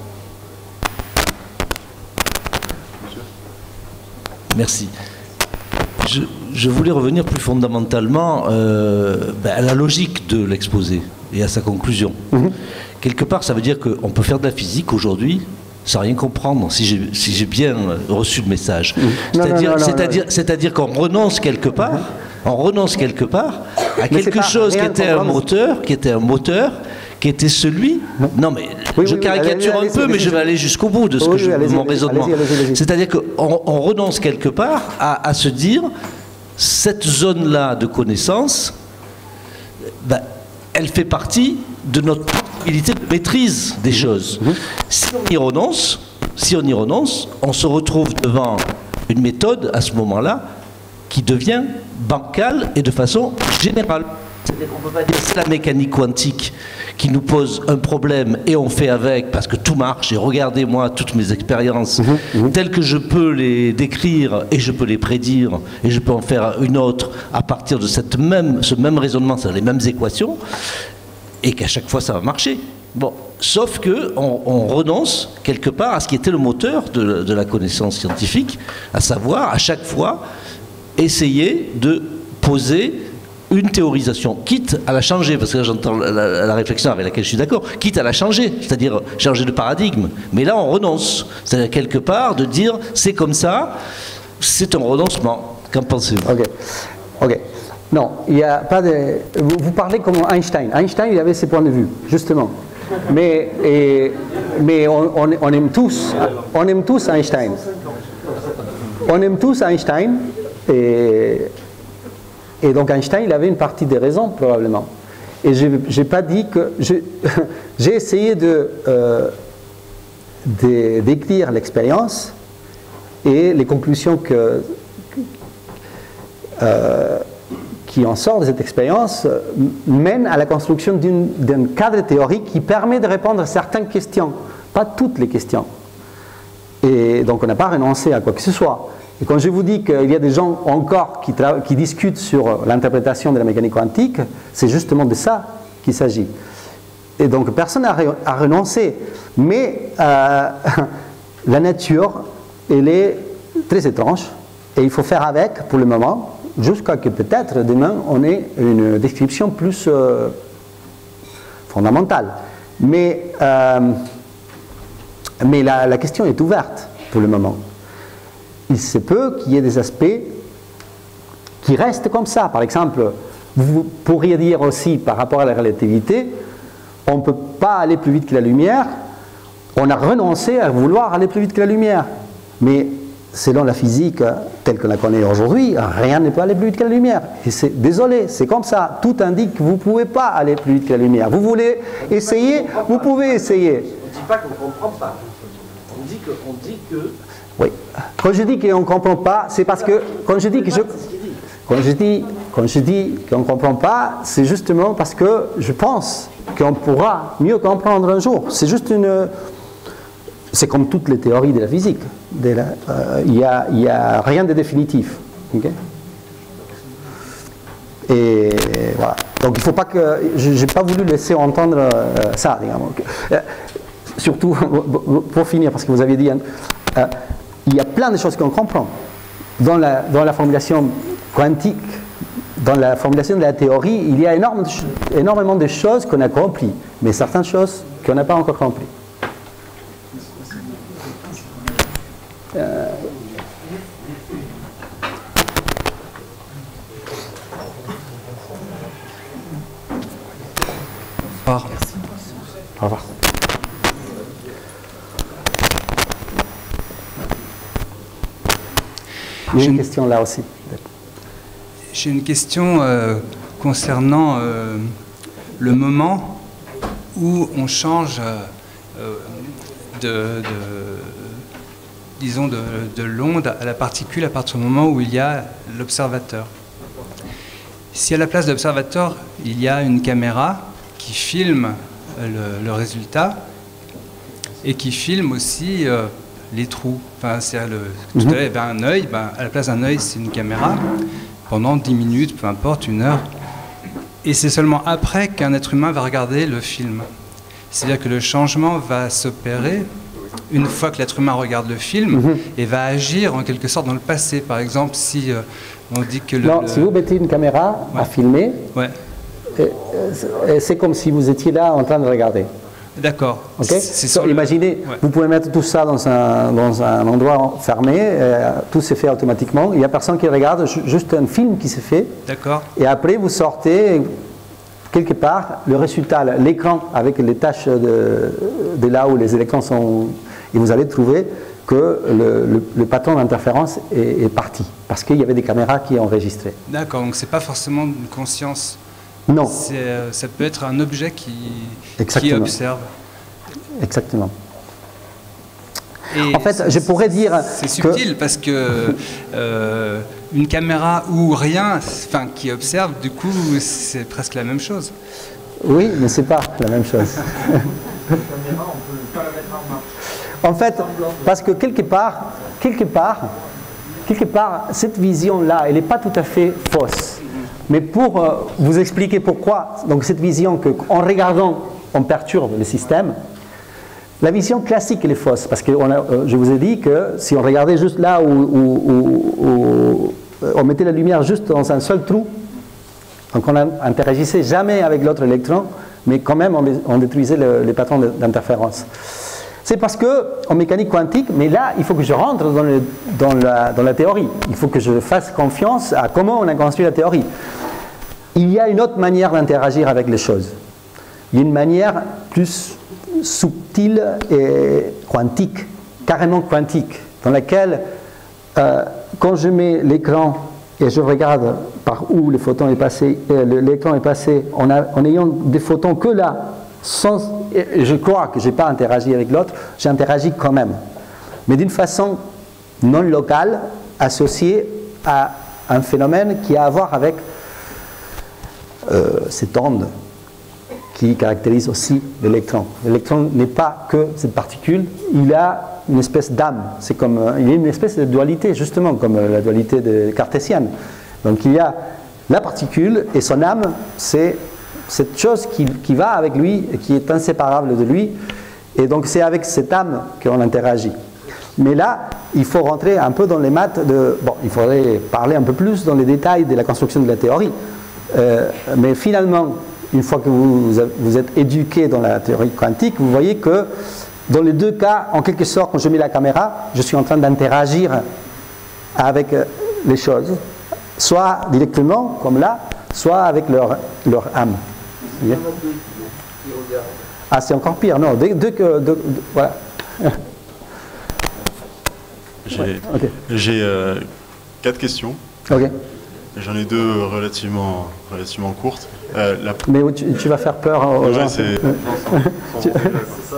Merci. Je, je voulais revenir plus fondamentalement euh, ben, à la logique de l'exposé et à sa conclusion. Mm-hmm. Quelque part, ça veut dire qu'on peut faire de la physique aujourd'hui sans rien comprendre, si j'ai si j'ai bien reçu le message. Mmh. C'est-à-dire c'est-à-dire c'est-à-dire qu'on renonce quelque part, mmh. on renonce quelque part à mais quelque chose qui était un moteur, qui était un moteur, qui était celui. Mmh. Non mais oui, je oui, caricature allez, un allez, peu, allez, mais allez, je vais aller jusqu'au bout de ce oui, que je, allez, mon allez, raisonnement. C'est-à-dire qu'on on renonce quelque part à, à se dire cette zone-là de connaissance, ben, elle fait partie de notre possibilité de maîtrise des choses. Mmh. Si on y renonce, si on y renonce, on se retrouve devant une méthode à ce moment-là qui devient bancale et de façon générale. C'est-à-dire qu'on ne peut pas dire c'est la mécanique quantique qui nous pose un problème et on fait avec parce que tout marche et regardez-moi toutes mes expériences mmh, mmh. telles que je peux les décrire et je peux les prédire et je peux en faire une autre à partir de cette même, ce même raisonnement, c'est les mêmes équations et qu'à chaque fois ça va marcher. Bon, sauf que on, on renonce quelque part à ce qui était le moteur de, de la connaissance scientifique, à savoir à chaque fois essayer de poser une théorisation, quitte à la changer, parce que là j'entends la, la, la réflexion avec laquelle je suis d'accord, quitte à la changer, c'est-à-dire changer de paradigme. Mais là on renonce, c'est-à-dire quelque part de dire c'est comme ça, c'est un renoncement. Qu'en pensez-vous? Ok, ok. Non, il n'y a pas de... Vous, vous parlez comme Einstein. Einstein, il avait ses points de vue, justement. Mais, et, mais on, on, on aime tous, on aime tous Einstein. On aime tous Einstein et... Et donc Einstein, il avait une partie des raisons, probablement. Et je n'ai pas dit que... J'ai essayé de, euh, de, d'écrire l'expérience et les conclusions que, euh, qui en sortent de cette expérience mènent à la construction d'un cadre théorique qui permet de répondre à certaines questions, pas toutes les questions. Et donc on n'a pas renoncé à quoi que ce soit. Et quand je vous dis qu'il y a des gens encore qui, qui discutent sur l'interprétation de la mécanique quantique, c'est justement de ça qu'il s'agit. Et donc personne n'a renoncé. Mais euh, la nature, elle est très étrange. Et il faut faire avec pour le moment, jusqu'à que peut-être demain on ait une description plus euh, fondamentale. Mais, euh, mais la, la question est ouverte pour le moment. Il se peut qu'il y ait des aspects qui restent comme ça. Par exemple, vous pourriez dire aussi par rapport à la relativité, on ne peut pas aller plus vite que la lumière, on a renoncé à vouloir aller plus vite que la lumière. Mais selon la physique telle que la connaît aujourd'hui, rien ne peut aller plus vite que la lumière. Et c'est, désolé, c'est comme ça. Tout indique que vous ne pouvez pas aller plus vite que la lumière. Vous voulez essayer, vous pouvez essayer. On ne dit pas qu'on ne comprend pas. On dit que... On dit que Oui. Quand je dis qu'on ne comprend pas, c'est parce que quand je dis que je quand je dis quand je dis qu'on ne comprend pas, c'est justement parce que je pense qu'on pourra mieux comprendre un jour. C'est juste une c'est comme toutes les théories de la physique. Il euh, n'y a, y a rien de définitif. Okay? Et voilà. Donc il ne faut pas que je n'ai pas voulu laisser entendre euh, ça. Euh, surtout pour finir, parce que vous aviez dit. Euh, il y a plein de choses qu'on comprend. Dans la, dans la formulation quantique, dans la formulation de la théorie, il y a énorme, énormément de choses qu'on a compris, mais certaines choses qu'on n'a pas encore compris. Euh... Ah. Au revoir. Il y a une question là aussi. J'ai une question euh, concernant euh, le moment où on change euh, de, de, disons de, de l'onde à la particule à partir du moment où il y a l'observateur. Si à la place de l'observateur, il y a une caméra qui filme le, le résultat et qui filme aussi euh, les trous. Enfin, c'est le, tout à l'heure, il y avait un œil, ben, à la place d'un œil, c'est une caméra, pendant dix minutes, peu importe, une heure. Et c'est seulement après qu'un être humain va regarder le film. C'est-à-dire que le changement va s'opérer une fois que l'être humain regarde le film mm-hmm. et va agir en quelque sorte dans le passé. Par exemple, si euh, on dit que le... Non, le... si vous mettez une caméra ouais. à filmer, ouais. c'est comme si vous étiez là en train de regarder. D'accord. Okay? So, imaginez, ouais. vous pouvez mettre tout ça dans un, dans un endroit fermé, euh, tout se fait automatiquement, il n'y a personne qui regarde, juste un film qui se fait. D'accord. Et après, vous sortez quelque part le résultat, l'écran avec les tâches de, de là où les électrons sont, et vous allez trouver que le, le, le patron d'interférence est, est parti, parce qu'il y avait des caméras qui enregistraient. D'accord, donc c'est pas forcément une conscience. Non. Ça peut être un objet qui, qui observe. Exactement. Et en fait, je pourrais dire... C'est subtil que... parce que euh, une caméra ou rien, enfin, qui observe, du coup, c'est presque la même chose. Oui, mais c'est pas la même chose. En fait, parce que quelque part, quelque part, quelque part, cette vision-là, elle n'est pas tout à fait fausse. Mais pour euh, vous expliquer pourquoi, donc cette vision qu'en regardant, on perturbe le système, la vision classique, elle est fausse. Parce que on a, euh, je vous ai dit que si on regardait juste là où, où, où, où on mettait la lumière juste dans un seul trou, donc on n'interagissait jamais avec l'autre électron, mais quand même on, on détruisait le, les patrons d'interférence. C'est parce qu'en mécanique quantique, mais là, il faut que je rentre dans, le, dans, la, dans la théorie. Il faut que je fasse confiance à comment on a construit la théorie. Il y a une autre manière d'interagir avec les choses. Il y a une manière plus subtile et quantique, carrément quantique, dans laquelle, euh, quand je mets l'écran et je regarde par où le photon est passé, l'écran est passé, en, a, en ayant des photons que là, sans, je crois que je n'ai pas interagi avec l'autre, j'ai interagi quand même. Mais d'une façon non locale, associée à un phénomène qui a à voir avec euh, cette onde qui caractérise aussi l'électron. L'électron n'est pas que cette particule, il a une espèce d'âme. C'est comme, il y a une espèce de dualité, justement, comme la dualité de cartésienne. Donc il y a la particule et son âme, c'est cette chose qui, qui va avec lui et qui est inséparable de lui. Et donc c'est avec cette âme qu'on interagit. Mais là, il faut rentrer un peu dans les maths de... Bon, il faudrait parler un peu plus dans les détails de la construction de la théorie. Euh, mais finalement, une fois que vous, vous êtes éduqué dans la théorie quantique, vous voyez que dans les deux cas, en quelque sorte, quand je mets la caméra, je suis en train d'interagir avec les choses, soit directement, comme là, soit avec leur, leur âme. Yeah. Ah, c'est encore pire, non, dès, dès que... De, de, voilà. J'ai ouais, okay. euh, quatre questions. Ok. J'en ai deux relativement, relativement courtes. Euh, la... Mais tu, tu vas faire peur aux ouais, gens. C'est ça.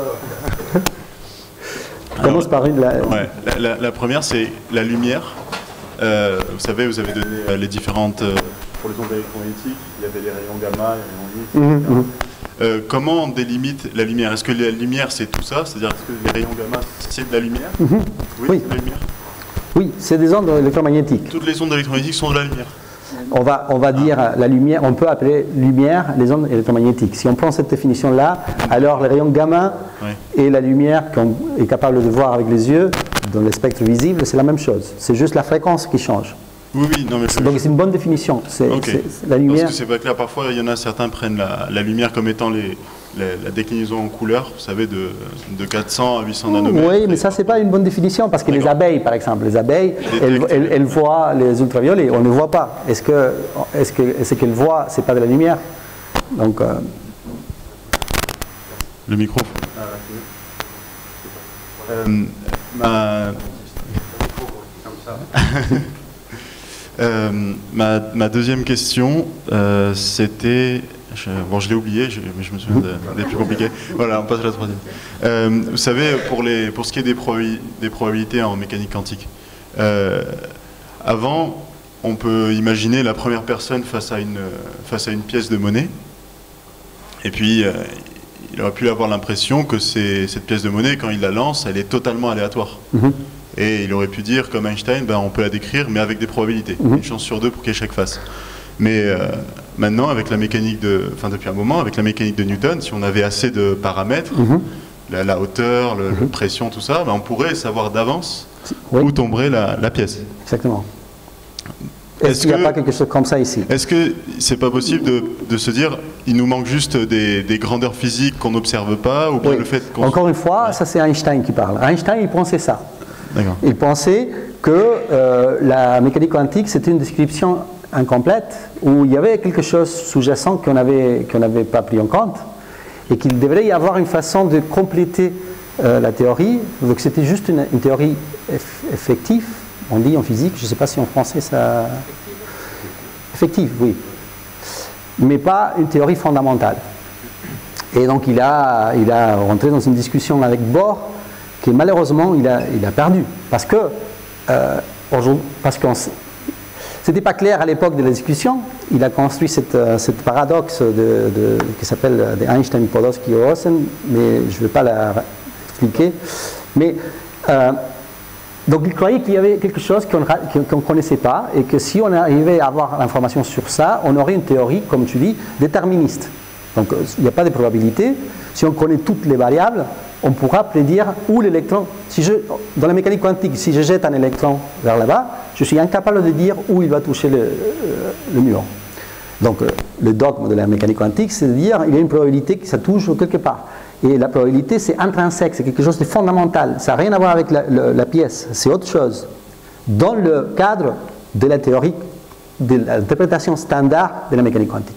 Commence par une. La... Ouais, la, la, la première, c'est la lumière. Euh, vous savez, vous avez donné euh, les différentes... Euh, pour les ondes électromagnétiques, il y avait les rayons gamma, les rayons X, et cetera. Mmh, mmh. Euh, comment on délimite la lumière? Est-ce que la lumière, c'est tout ça? C'est-à-dire, est-ce que les rayons gamma, c'est de la lumière? mmh. Oui, oui. c'est de la lumière. Oui, c'est des ondes électromagnétiques. Toutes les ondes électromagnétiques sont de la lumière. On va, on va ah. dire la lumière, on peut appeler lumière les ondes électromagnétiques. Si on prend cette définition-là, alors les rayons gamma oui. et la lumière qu'on est capable de voir avec les yeux, dans le spectre visible, c'est la même chose. C'est juste la fréquence qui change. Oui, oui, non, mais je... Donc c'est une bonne définition. C'est, okay. c'est, la lumière. Parce que c'est pas clair. Parfois, il y en a certains prennent la, la lumière comme étant les, la, la déclinaison en couleur, vous savez, de, de quatre cents à huit cents nanomètres. Oui, mais ça, c'est pas une bonne définition parce que les abeilles, par exemple, les abeilles, elles, elles, elles voient les ultraviolets. On ne voit pas. Est-ce que, est-ce que, ce qu'elles voient, c'est pas de la lumière? Donc. Euh... Le micro. Euh, ma... euh, ma, ma deuxième question, euh, c'était... Je, bon, je l'ai oublié, je, mais je me souviens de- des plus compliqués. Voilà, on passe à la troisième. Euh, vous savez, pour, les, pour ce qui est des, probabi- des probabilités en mécanique quantique, euh, avant, on peut imaginer la première personne face à une, face à une pièce de monnaie, et puis euh, il aurait pu avoir l'impression que c'est, cette pièce de monnaie, quand il la lance, elle est totalement aléatoire. Mhm. Et il aurait pu dire, comme Einstein, ben, on peut la décrire, mais avec des probabilités. Mhm. Une chance sur deux pour qu'échec fasse. Mais euh, maintenant, avec la mécanique de, enfin depuis un moment, avec la mécanique de Newton, si on avait assez de paramètres, Mhm. la, la hauteur, le, Mhm. la pression, tout ça, ben, on pourrait savoir d'avance Oui. où tomberait la, la pièce. Exactement. Est-ce Est-ce qu'il n'y a que- pas quelque chose comme ça ici? Est-ce que c'est pas possible de, de se dire, il nous manque juste des, des grandeurs physiques qu'on n'observe pas, ou bien Oui. le fait qu'on... Encore une fois, ça c'est Einstein qui parle. Einstein, il pensait ça. D'accord. Il pensait que euh, la mécanique quantique, c'était une description incomplète, où il y avait quelque chose sous-jacent qu'on n'avait qu'on n'avait pas pris en compte, et qu'il devrait y avoir une façon de compléter euh, la théorie. Donc c'était juste une, une théorie eff- effective, on dit en physique, je ne sais pas si en français ça... Effective, oui. Mais pas une théorie fondamentale. Et donc il a, il a rentré dans une discussion avec Bohr, que malheureusement il a, il a perdu. Parce que, euh, aujourd'hui- parce qu'on s- c'était pas clair à l'époque de la discussion. Il a construit cette, euh, cette paradoxe de, de- qui s'appelle euh, de Einstein-Podolsky-Rosen, mais je ne vais pas la expliquer. Mais euh, donc il croyait qu'il y avait quelque chose qu'on ra- qu'on ne connaissait pas, et que si on arrivait à avoir l'information sur ça, on aurait une théorie, comme tu dis, déterministe. Donc euh, il n'y a pas de probabilité. Si on connaît toutes les variables, on pourra prédire où l'électron... Si je, dans la mécanique quantique, si je jette un électron vers là-bas, je suis incapable de dire où il va toucher le, le mur. Donc euh, le dogme de la mécanique quantique, c'est de dire qu'il y a une probabilité que ça touche quelque part. Et la probabilité, c'est intrinsèque, c'est quelque chose de fondamental. Ça n'a rien à voir avec la, la- la pièce, c'est autre chose. Dans le cadre de la théorie, de l'interprétation standard de la mécanique quantique.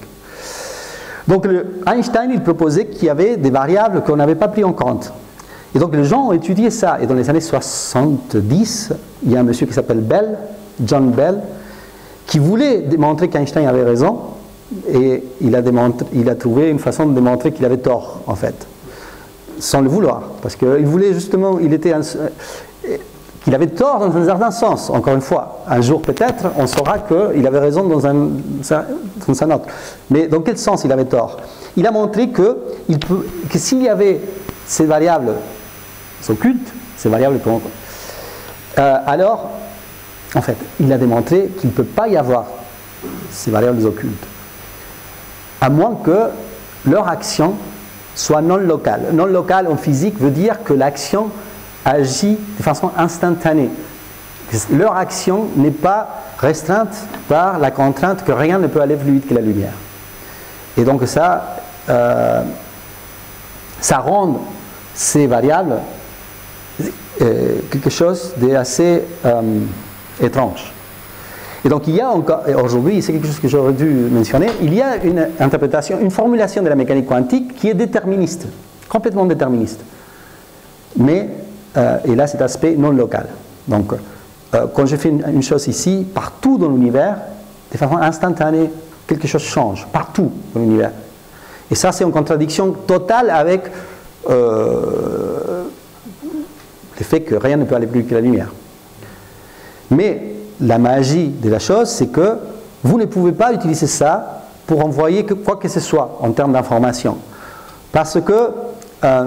Donc le- Einstein, il proposait qu'il y avait des variables qu'on n'avait pas pris en compte. Et donc les gens ont étudié ça. Et dans les années soixante-dix, il y a un monsieur qui s'appelle Bell, John Bell, qui voulait démontrer qu'Einstein avait raison. Et il a, démontré, il a trouvé une façon de démontrer qu'il avait tort, en fait. Sans le vouloir. Parce qu'il voulait justement, il était... un- qu'il avait tort dans un certain sens, encore une fois. Un jour peut-être, on saura qu'il avait raison dans un, dans un autre. Mais dans quel sens il avait tort? Il a montré que, il peut, que s'il y avait ces variables occultes, ces variables qu'on... Euh, alors, en fait, il a démontré qu'il ne peut pas y avoir ces variables occultes, à moins que leur action soit non locale. Non locale en physique veut dire que l'action agit de façon instantanée. Leur action n'est pas restreinte par la contrainte que rien ne peut aller plus vite que la lumière. Et donc ça, euh, ça rend ces variables euh, quelque chose d'assez euh, étrange. Et donc il y a encore, et aujourd'hui, c'est quelque chose que j'aurais dû mentionner, il y a une interprétation, une formulation de la mécanique quantique qui est déterministe, complètement déterministe. Mais Euh, et là, cet aspect non local. Donc, euh, quand je fais une, une chose ici, partout dans l'univers, de façon instantanée, quelque chose change, partout dans l'univers. Et ça, c'est en contradiction totale avec euh, le fait que rien ne peut aller plus vite que la lumière. Mais la magie de la chose, c'est que vous ne pouvez pas utiliser ça pour envoyer que, quoi que ce soit en termes d'information. Parce que euh,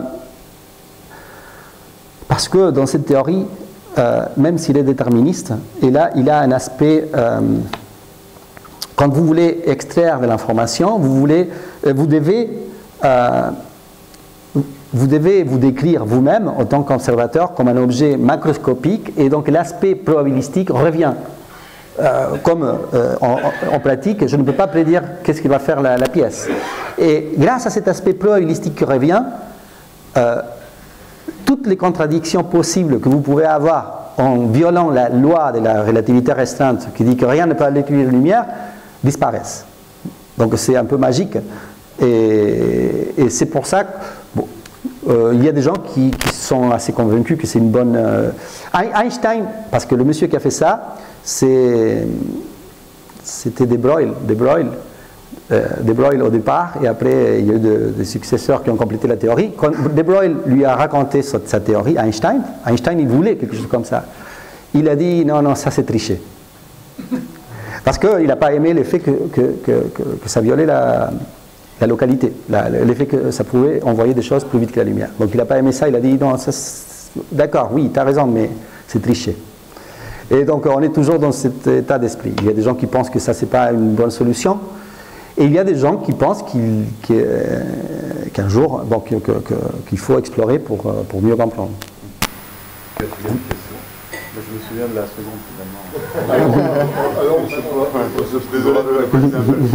Parce que dans cette théorie, euh, même s'il est déterministe, et là il a un aspect, euh, quand vous voulez extraire de l'information, vous, voulez, euh, vous, devez, euh, vous devez vous décrire vous-même en tant qu'observateur comme un objet macroscopique, et donc l'aspect probabilistique revient. Euh, comme euh, en, en pratique, je ne peux pas prédire qu'est-ce qu'il va faire la, la pièce. Et grâce à cet aspect probabilistique qui revient, euh, toutes les contradictions possibles que vous pouvez avoir en violant la loi de la relativité restreinte qui dit que rien ne peut aller plus vite que la lumière, disparaissent. Donc c'est un peu magique. Et, et c'est pour ça que, bon, euh, il y a des gens qui, qui sont assez convaincus que c'est une bonne... Euh, Einstein, parce que le monsieur qui a fait ça, c'est, c'était de Broglie, de Broglie, euh, de Broglie au départ, et après il y a eu de, des successeurs qui ont complété la théorie. Quand de Broglie lui a raconté sa, sa théorie, Einstein, Einstein il voulait quelque chose comme ça. Il a dit non, non, ça c'est tricher. Parce qu'il n'a pas aimé l'effet que, que, que, que, que ça violait la, la localité, l'effet que ça pouvait envoyer des choses plus vite que la lumière. Donc il n'a pas aimé ça, il a dit non, ça, d'accord, oui, tu as raison, mais c'est tricher. Et donc on est toujours dans cet état d'esprit. Il y a des gens qui pensent que ça, c'est pas une bonne solution, et il y a des gens qui pensent qu'il, qu'un jour, bon, qu'il qu'il faut explorer pour, pour mieux comprendre. Je me souviens de la seconde finalement. Alors, on sait pas. Je suis désolé de la poser un peu.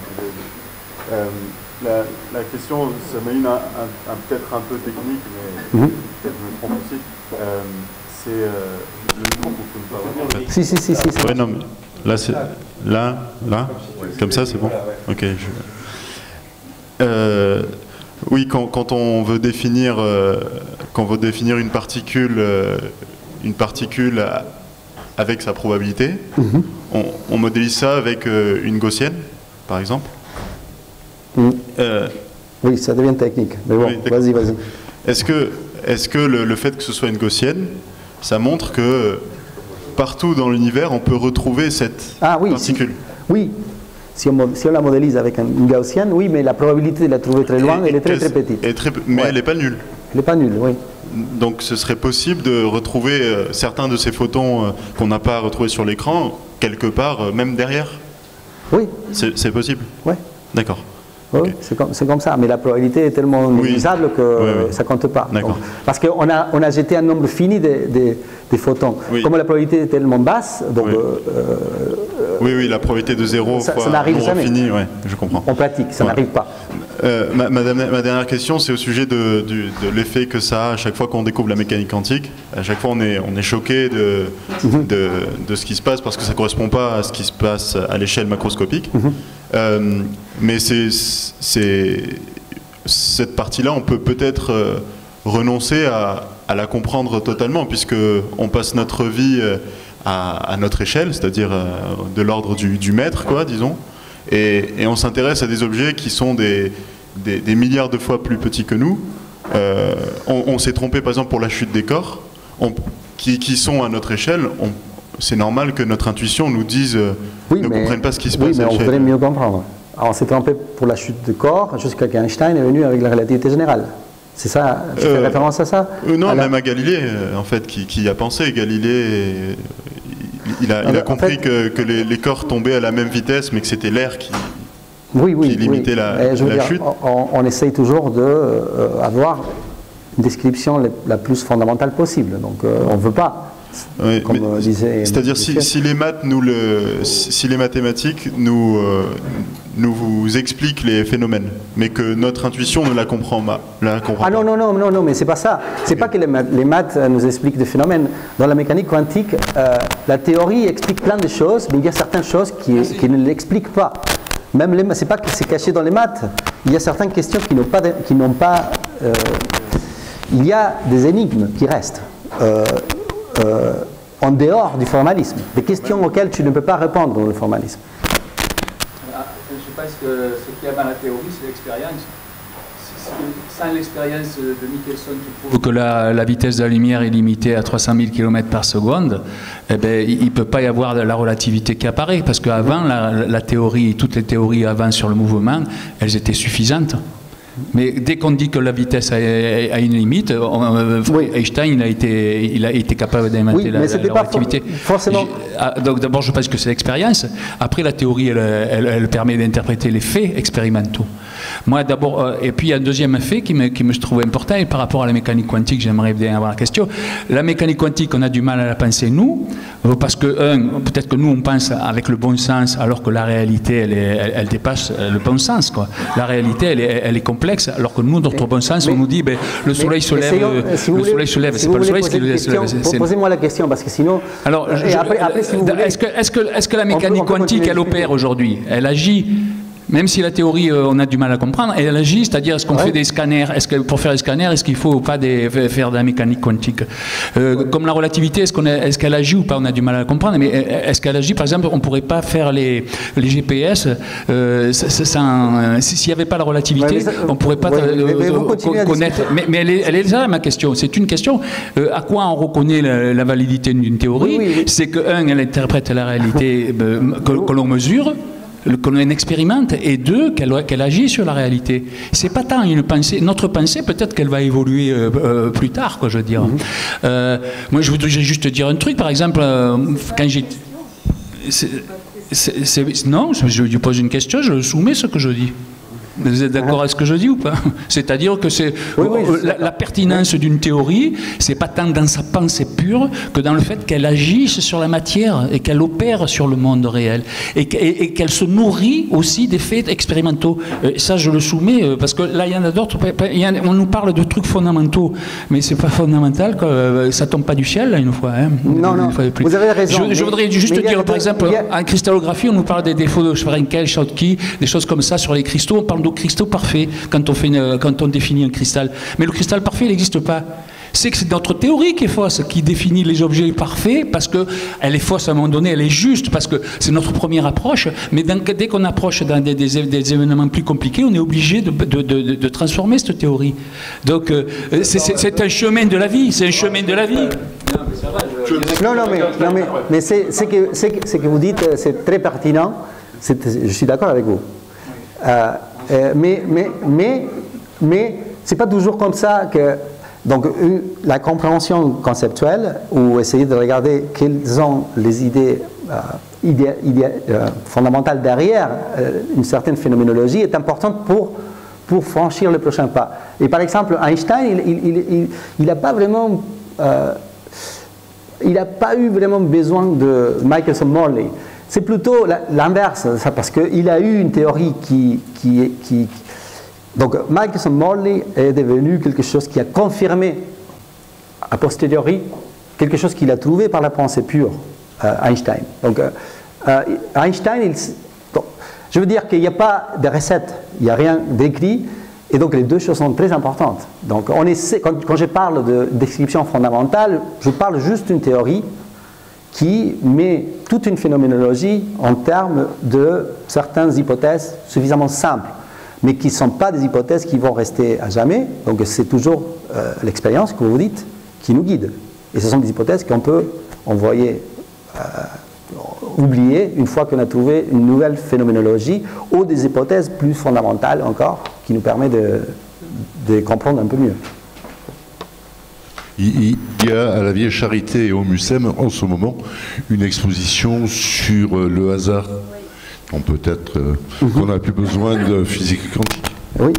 Euh, la, la question, ça m'a une un, un, un, peut-être un peu technique, mais mm-hmm. peut-être je me trompe aussi. Euh, c'est euh, le micro qu'on ne peut pas voir. En fait. Si, si, si. si, si. Ouais, non, mais là, c'est là, là, comme ça, c'est bon. Ok. Je... Euh, oui, quand, quand on veut définir, euh, quand on veut définir une particule. Euh, une particule avec sa probabilité, mm-hmm. on, on modélise ça avec euh, une gaussienne, par exemple. Mm. Euh, oui, ça devient technique, mais bon, oui, vas-y, vas-y. Est-ce que, est-ce que le, le fait que ce soit une gaussienne, ça montre que partout dans l'univers, on peut retrouver cette ah, oui, particule? Si, oui, si on, si on la modélise avec une gaussienne, oui, mais la probabilité de la trouver très loin, et, elle est très, très petite. Et très, mais ouais. Elle n'est pas nulle. Elle n'est pas nulle, oui. Donc ce serait possible de retrouver euh, certains de ces photons euh, qu'on n'a pas retrouvés sur l'écran, quelque part, euh, même derrière? Oui. C'est possible? Oui. D'accord. Oui, okay. c'est comme, comme ça, mais la probabilité est tellement négligeable oui. que oui, oui. ça ne compte pas. Donc, parce qu'on a, on a jeté un nombre fini de, de, de photons. Oui. Comme la probabilité est tellement basse, donc... Oui, euh, oui, oui, la probabilité de zéro ça, fois ça n'arrive jamais. Fini, ouais, je comprends. En pratique, ça ouais. n'arrive pas. Euh, ma, ma, ma dernière question, c'est au sujet de, de, de l'effet que ça a à chaque fois qu'on découvre la mécanique quantique. À chaque fois, on est, on est choqué de, mm-hmm. de, de ce qui se passe parce que ça ne correspond pas à ce qui se passe à l'échelle macroscopique. Mm-hmm. euh, mais c'est, c'est, cette partie-là, on peut peut-être euh, renoncer à, à la comprendre totalement, puisqu'on passe notre vie euh, à, à notre échelle, c'est-à-dire euh, de l'ordre du, du mètre, quoi, disons. Et, et on s'intéresse à des objets qui sont des, des, des milliards de fois plus petits que nous. Euh, on on s'est trompé par exemple pour la chute des corps, on, qui, qui sont à notre échelle. C'est normal que notre intuition nous dise euh, oui, ne mais, comprenne pas ce qui se oui, passe. Oui, mais on voudrait mieux comprendre. Alors on s'est trompé pour la chute des corps jusqu'à qu'Einstein est venu avec la relativité générale. C'est ça, tu euh, fais référence à ça euh, Non, à la... même à Galilée, euh, en fait, qui, qui a pensé. Galilée, il a, il a compris fait... que, que les, les corps tombaient à la même vitesse, mais que c'était l'air qui, oui, oui, qui limitait oui. la, je veux la dire, chute. On, on essaye toujours d'avoir euh, une description la plus fondamentale possible. Donc euh, on ne veut pas. Oui, c'est-à-dire si, si les maths nous le, si les mathématiques nous euh, nous vous expliquent les phénomènes, mais que notre intuition ne la comprend pas. La comprend ah non non non non non, mais c'est pas ça. C'est okay. pas que les maths, les maths nous expliquent des phénomènes. Dans la mécanique quantique, euh, la théorie explique plein de choses, mais il y a certaines choses qui, qui ne l'expliquent pas. Même les, c'est pas que c'est caché dans les maths. Il y a certaines questions qui n'ont pas, de, qui n'ont pas. Euh, il y a des énigmes qui restent. Euh, Euh, en dehors du formalisme, des questions auxquelles tu ne peux pas répondre dans le formalisme. Je pense que ce qu'il y a dans la théorie, c'est l'expérience. Sans l'expérience de Michelson qui prouve que la, la vitesse de la lumière est limitée à trois cent mille kilomètres par seconde, eh ben, il ne peut pas y avoir de la relativité qui apparaît, parce qu'avant, la, la théorie, toutes les théories avant sur le mouvement, elles étaient suffisantes. Mais dès qu'on dit que la vitesse a, a une limite, on, oui. Einstein il a, été, il a été capable d'inventer oui, la, la, la relativité. Forcément. Donc d'abord, je pense que c'est l'expérience. Après, la théorie, elle, elle, elle permet d'interpréter les faits expérimentaux. Moi, d'abord, euh, et puis il y a un deuxième fait qui me, qui me trouve important, et par rapport à la mécanique quantique, j'aimerais bien avoir la question. La mécanique quantique, on a du mal à la penser, nous, parce que, un, peut-être que nous, on pense avec le bon sens, alors que la réalité, elle, est, elle, elle dépasse le bon sens, quoi. La réalité, elle est, elle est complexe, alors que nous, notre bon sens, mais, on nous dit, ben, le soleil se lève, le, si le voulez, soleil se lève, si c'est pas le soleil qui se lève. Posez-moi la question, parce que sinon... Alors, et je, après, après, si vous voulez, est-ce que, est-ce que, est-ce que la mécanique quantique, elle opère aujourd'hui? Elle agit Même si la théorie, euh, on a du mal à comprendre, elle agit, c'est-à-dire est-ce qu'on Ouais. fait des scanners, est-ce que pour faire des scanners, est-ce qu'il faut ou pas des, faire de la mécanique quantique euh, Comme la relativité, est-ce qu'on a- est-ce qu'elle agit ou pas? On a du mal à la comprendre, mais est-ce qu'elle agit? Par exemple, on ne pourrait pas faire les, les G P S, euh, ça- ça- ça un- si- s'il n'y avait pas la relativité, Ouais, mais ça- on ne pourrait pas ouais, euh, mais- mais vous euh, continuez à connaître. discuter. Mais, mais elle, est, elle est là, ma question. C'est une question. Euh, à quoi on reconnaît la, la validité d'une théorie? Oui, oui, oui. C'est que, un, elle interprète la réalité euh, que, que l'on mesure, le- que l'on expérimente, et deux, qu'elle qu'elle agit sur la réalité. C'est pas tant une pensée. Notre pensée, peut-être qu'elle va évoluer euh, euh, plus tard, quoi, je veux dire. Euh, moi, je voudrais juste dire un truc, par exemple, euh, quand j'ai. c'est- c'est- c'est- non, je, je lui pose une question, je le soumets ce que je dis. Vous êtes d'accord avec ce que je dis ou pas? C'est-à-dire que c'est Oui, oui, je suis la, la pertinence d'une théorie, c'est pas tant dans sa pensée pure que dans le fait qu'elle agisse sur la matière et qu'elle opère sur le monde réel et, qu'- et- et qu'elle se nourrit aussi des faits expérimentaux. Euh, ça, je le soumets euh, parce que là, il y en a d'autres. il y en a- On nous parle de trucs fondamentaux, mais c'est pas fondamental. Quoi. Euh, Ça tombe pas du ciel, là, une fois. Hein, Non, non, une fois de plus. vous avez raison, Je, je mais- voudrais juste mais il y a dire, de- par exemple, il y a- en cristallographie, on nous parle des défauts de Schwarenkel, Schottky, des choses comme ça sur les cristaux. On parle de cristaux parfaits quand on, fait une- quand on définit un cristal. Mais le cristal parfait, il n'existe pas. C'est que c'est notre théorie qui est fausse, qui définit les objets parfaits, parce qu'elle est fausse à un moment donné, elle est juste, parce que c'est notre première approche. Mais dans- dès qu'on approche dans des, des- des événements plus compliqués, on est obligé de, de- de- de transformer cette théorie. Donc, euh, c'est- c'est c'est un chemin de la vie, c'est un chemin de la vie. Non, non, mais, non, mais, mais c'est c'est que, c'est que, c'est que vous dites, euh, c'est très pertinent. C'est- Je suis d'accord avec vous. Euh, euh, mais mais, mais, mais c'est pas toujours comme ça que. Donc, une- la compréhension conceptuelle, ou essayer de regarder quelles sont les idées, euh, idées- idées, euh, fondamentales derrière euh, une certaine phénoménologie, est importante pour, pour franchir le prochain pas. Et par exemple, Einstein, il n'a pas vraiment. Euh, il n'a pas eu vraiment besoin de Michelson-Morley. C'est plutôt la- l'inverse, ça, parce qu'il a eu une théorie qui, qui, est- qui, donc Michelson-Morley est devenu quelque chose qui a confirmé a posteriori quelque chose qu'il a trouvé par la pensée pure, euh, Einstein. Donc euh, euh, Einstein, il s- donc, je veux dire qu'il n'y a pas de recette, il n'y a rien d'écrit, et donc les deux choses sont très importantes. Donc on essaie, quand, quand je parle de description fondamentale, je parle juste d'une théorie qui met toute une phénoménologie en termes de certaines hypothèses suffisamment simples, mais qui ne sont pas des hypothèses qui vont rester à jamais. Donc c'est toujours euh, l'expérience que vous dites qui nous guide. Et ce sont des hypothèses qu'on peut envoyer, euh, oublier une fois qu'on a trouvé une nouvelle phénoménologie ou des hypothèses plus fondamentales encore qui nous permettent de, de comprendre un peu mieux. Il il y a à la Vieille Charité et au MUSEM en ce moment une exposition sur euh, le hasard. On peut-être euh, qu'on n'a plus besoin de physique quantique. Oui.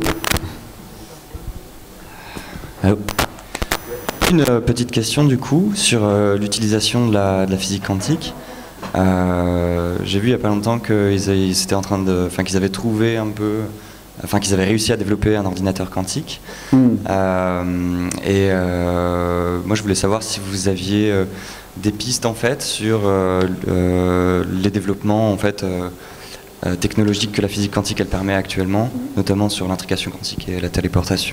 Allô. Une euh, petite question du coup sur euh, l'utilisation de la, de la physique quantique. Euh, J'ai vu il n'y a pas longtemps qu'ils ils étaient en train de, enfin qu'ils avaient trouvé un peu, enfin qu'ils avaient réussi à développer un ordinateur quantique. Mm. Euh, et euh, moi je voulais savoir si vous aviez euh, des pistes en fait sur euh, euh, les développements en fait euh, euh, technologiques que la physique quantique elle permet actuellement, notamment sur l'intrication quantique et la téléportation.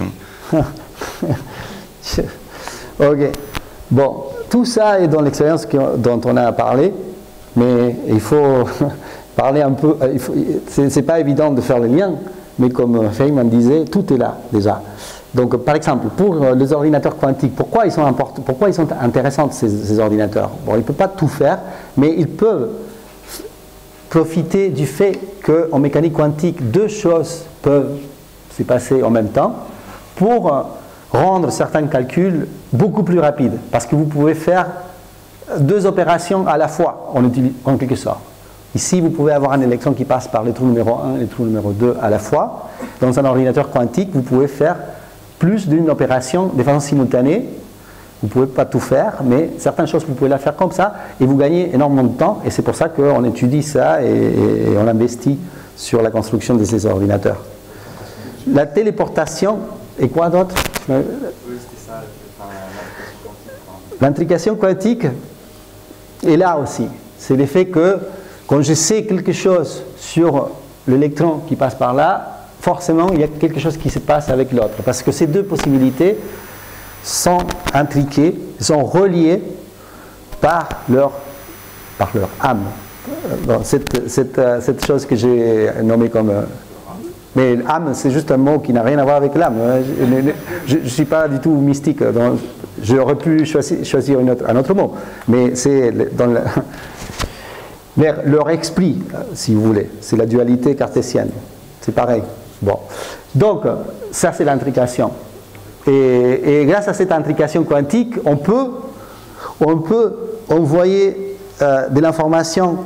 Ok. Bon, tout ça est dans l'expérience que- dont on a parlé, mais il faut parler un peu. euh, il faut- C'est c'est pas évident de faire le lien, mais comme Feynman disait, tout est là déjà. Donc, par exemple, pour euh, les ordinateurs quantiques, pourquoi ils sont importants, pourquoi ils sont intéressants ces, ces ordinateurs? Bon, ils ne peuvent pas tout faire, mais ils peuvent profiter du fait qu'en mécanique quantique, deux choses peuvent se passer en même temps pour euh, rendre certains calculs beaucoup plus rapides. Parce que vous pouvez faire deux opérations à la fois, en, utilise- en quelque sorte. Ici, vous pouvez avoir un électron qui passe par le trou numéro un et le trou numéro deux à la fois. Dans un ordinateur quantique, vous pouvez faire plus d'une opération de façon simultanée. Vous ne pouvez pas tout faire, mais certaines choses, vous pouvez la faire comme ça, et vous gagnez énormément de temps, et c'est pour ça qu'on étudie ça, et, et on investit sur la construction de ces ordinateurs. La téléportation, et quoi d'autre? L'intrication quantique est là aussi. C'est l'effet que, quand je sais quelque chose sur l'électron qui passe par là, forcément il y a quelque chose qui se passe avec l'autre. Parce que ces deux possibilités sont intriquées, sont reliées par leur, par leur âme. Bon, cette, cette, cette chose que j'ai nommée comme... Mais âme, c'est juste un mot qui n'a rien à voir avec l'âme. Je ne suis pas du tout mystique. Donc j'aurais pu choisir, choisir une autre, un autre mot. Mais c'est dans le, leur esprit, si vous voulez. C'est la dualité cartésienne. C'est pareil. Bon. Donc, ça c'est l'intrication. Et, et grâce à cette intrication quantique, on peut, on peut envoyer euh, de l'information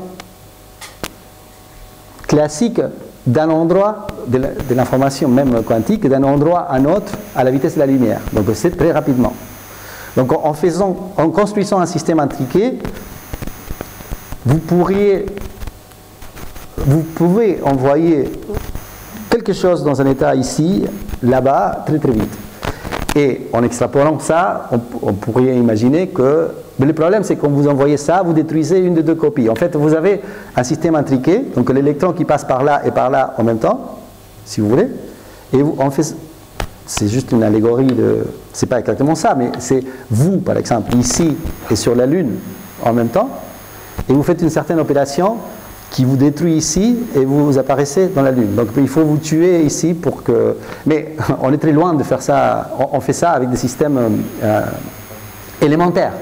classique d'un endroit, de l'information même quantique, d'un endroit à un autre à la vitesse de la lumière. Donc c'est très rapidement. Donc en, faisant, en construisant un système intriqué, vous pourriez, vous pouvez envoyer quelque chose dans un état ici, là-bas, très très vite. Et en extrapolant ça, on, on pourrait imaginer que... Mais le problème, c'est que quand vous envoyez ça, vous détruisez une des deux copies. En fait, vous avez un système intriqué, donc l'électron qui passe par là et par là en même temps, si vous voulez, et vous, on fait... C'est juste une allégorie de... C'est pas exactement ça, mais c'est vous, par exemple, ici et sur la Lune en même temps, et vous faites une certaine opération qui vous détruit ici et vous apparaissez dans la Lune. Donc il faut vous tuer ici pour que... Mais on est très loin de faire ça. On fait ça avec des systèmes euh, élémentaires.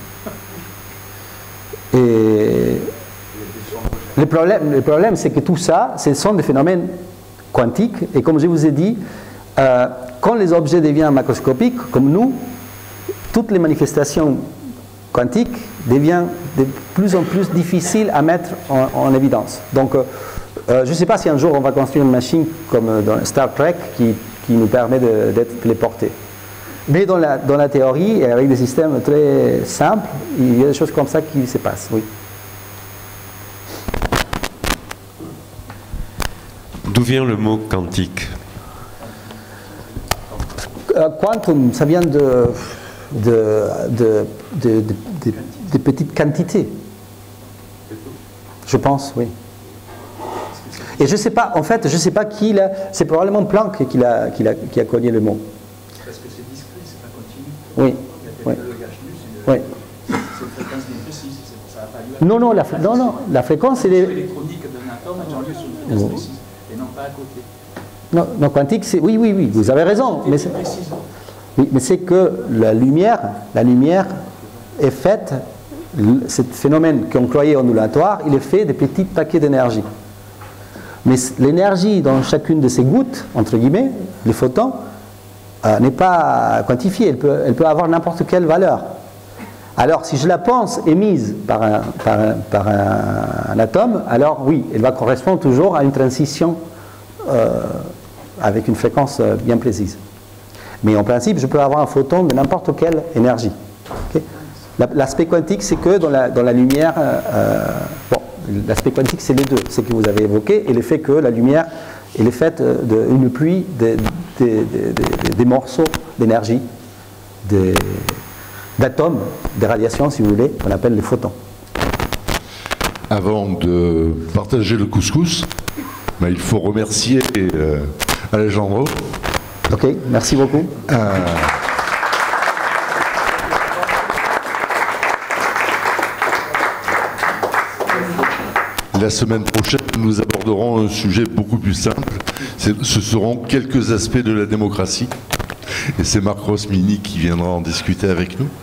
Et le problème, le problème c'est que tout ça, ce sont des phénomènes quantiques. Et comme je vous ai dit, euh, quand les objets deviennent macroscopiques, comme nous, toutes les manifestations quantiques deviennent de plus en plus difficiles à mettre en, en évidence. Donc, euh, je ne sais pas si un jour on va construire une machine comme dans Star Trek qui, qui nous permet d'être téléportés. Mais dans la, dans la théorie, et avec des systèmes très simples, il y a des choses comme ça qui se passent, oui. D'où vient le mot quantique? euh, Quantum, ça vient de, de, de, de, de, de, de petites quantités. Je pense, oui. Et je ne sais pas, en fait, je ne sais pas qui l'a... C'est probablement Planck qui a, qui a, qui a cogné le mot. Parce que c'est discret, c'est pas continu. Oui. Oui. Oui. C'est une fréquence bien précise, c'est pour ça pas lieu. Non, non, la, non, non, la fréquence, c'est... Les... l'électronique d'un atome a lieu sur une fréquence précise, et non pas à côté. Non, non, quantique, c'est... Oui, oui, oui, vous avez raison. Mais c'est... Oui, mais c'est que la lumière, la lumière est faite, ce phénomène qu'on croyait ondulatoire, il est fait de petits paquets d'énergie. Mais l'énergie dans chacune de ces gouttes, entre guillemets, les photons, euh, n'est pas quantifiée. Elle peut, elle peut avoir n'importe quelle valeur. Alors, si je la pense émise par un, par un, par un, un atome, alors oui, elle va correspondre toujours à une transition euh, avec une fréquence bien précise. Mais en principe, je peux avoir un photon de n'importe quelle énergie. Okay. L'aspect quantique, c'est que dans la, dans la lumière, euh, bon, l'aspect quantique, c'est les deux, ce que vous avez évoqué, et le fait que la lumière, elle est faite d'une pluie de, de, de, de, de, des morceaux d'énergie, d'atomes, des radiations, si vous voulez, qu'on appelle les photons. Avant de partager le couscous, ben, il faut remercier euh, Alejandro. Ok, merci beaucoup. Euh... La semaine prochaine, nous aborderons un sujet beaucoup plus simple. Ce seront quelques aspects de la démocratie. Et c'est Marc Rosmini qui viendra en discuter avec nous.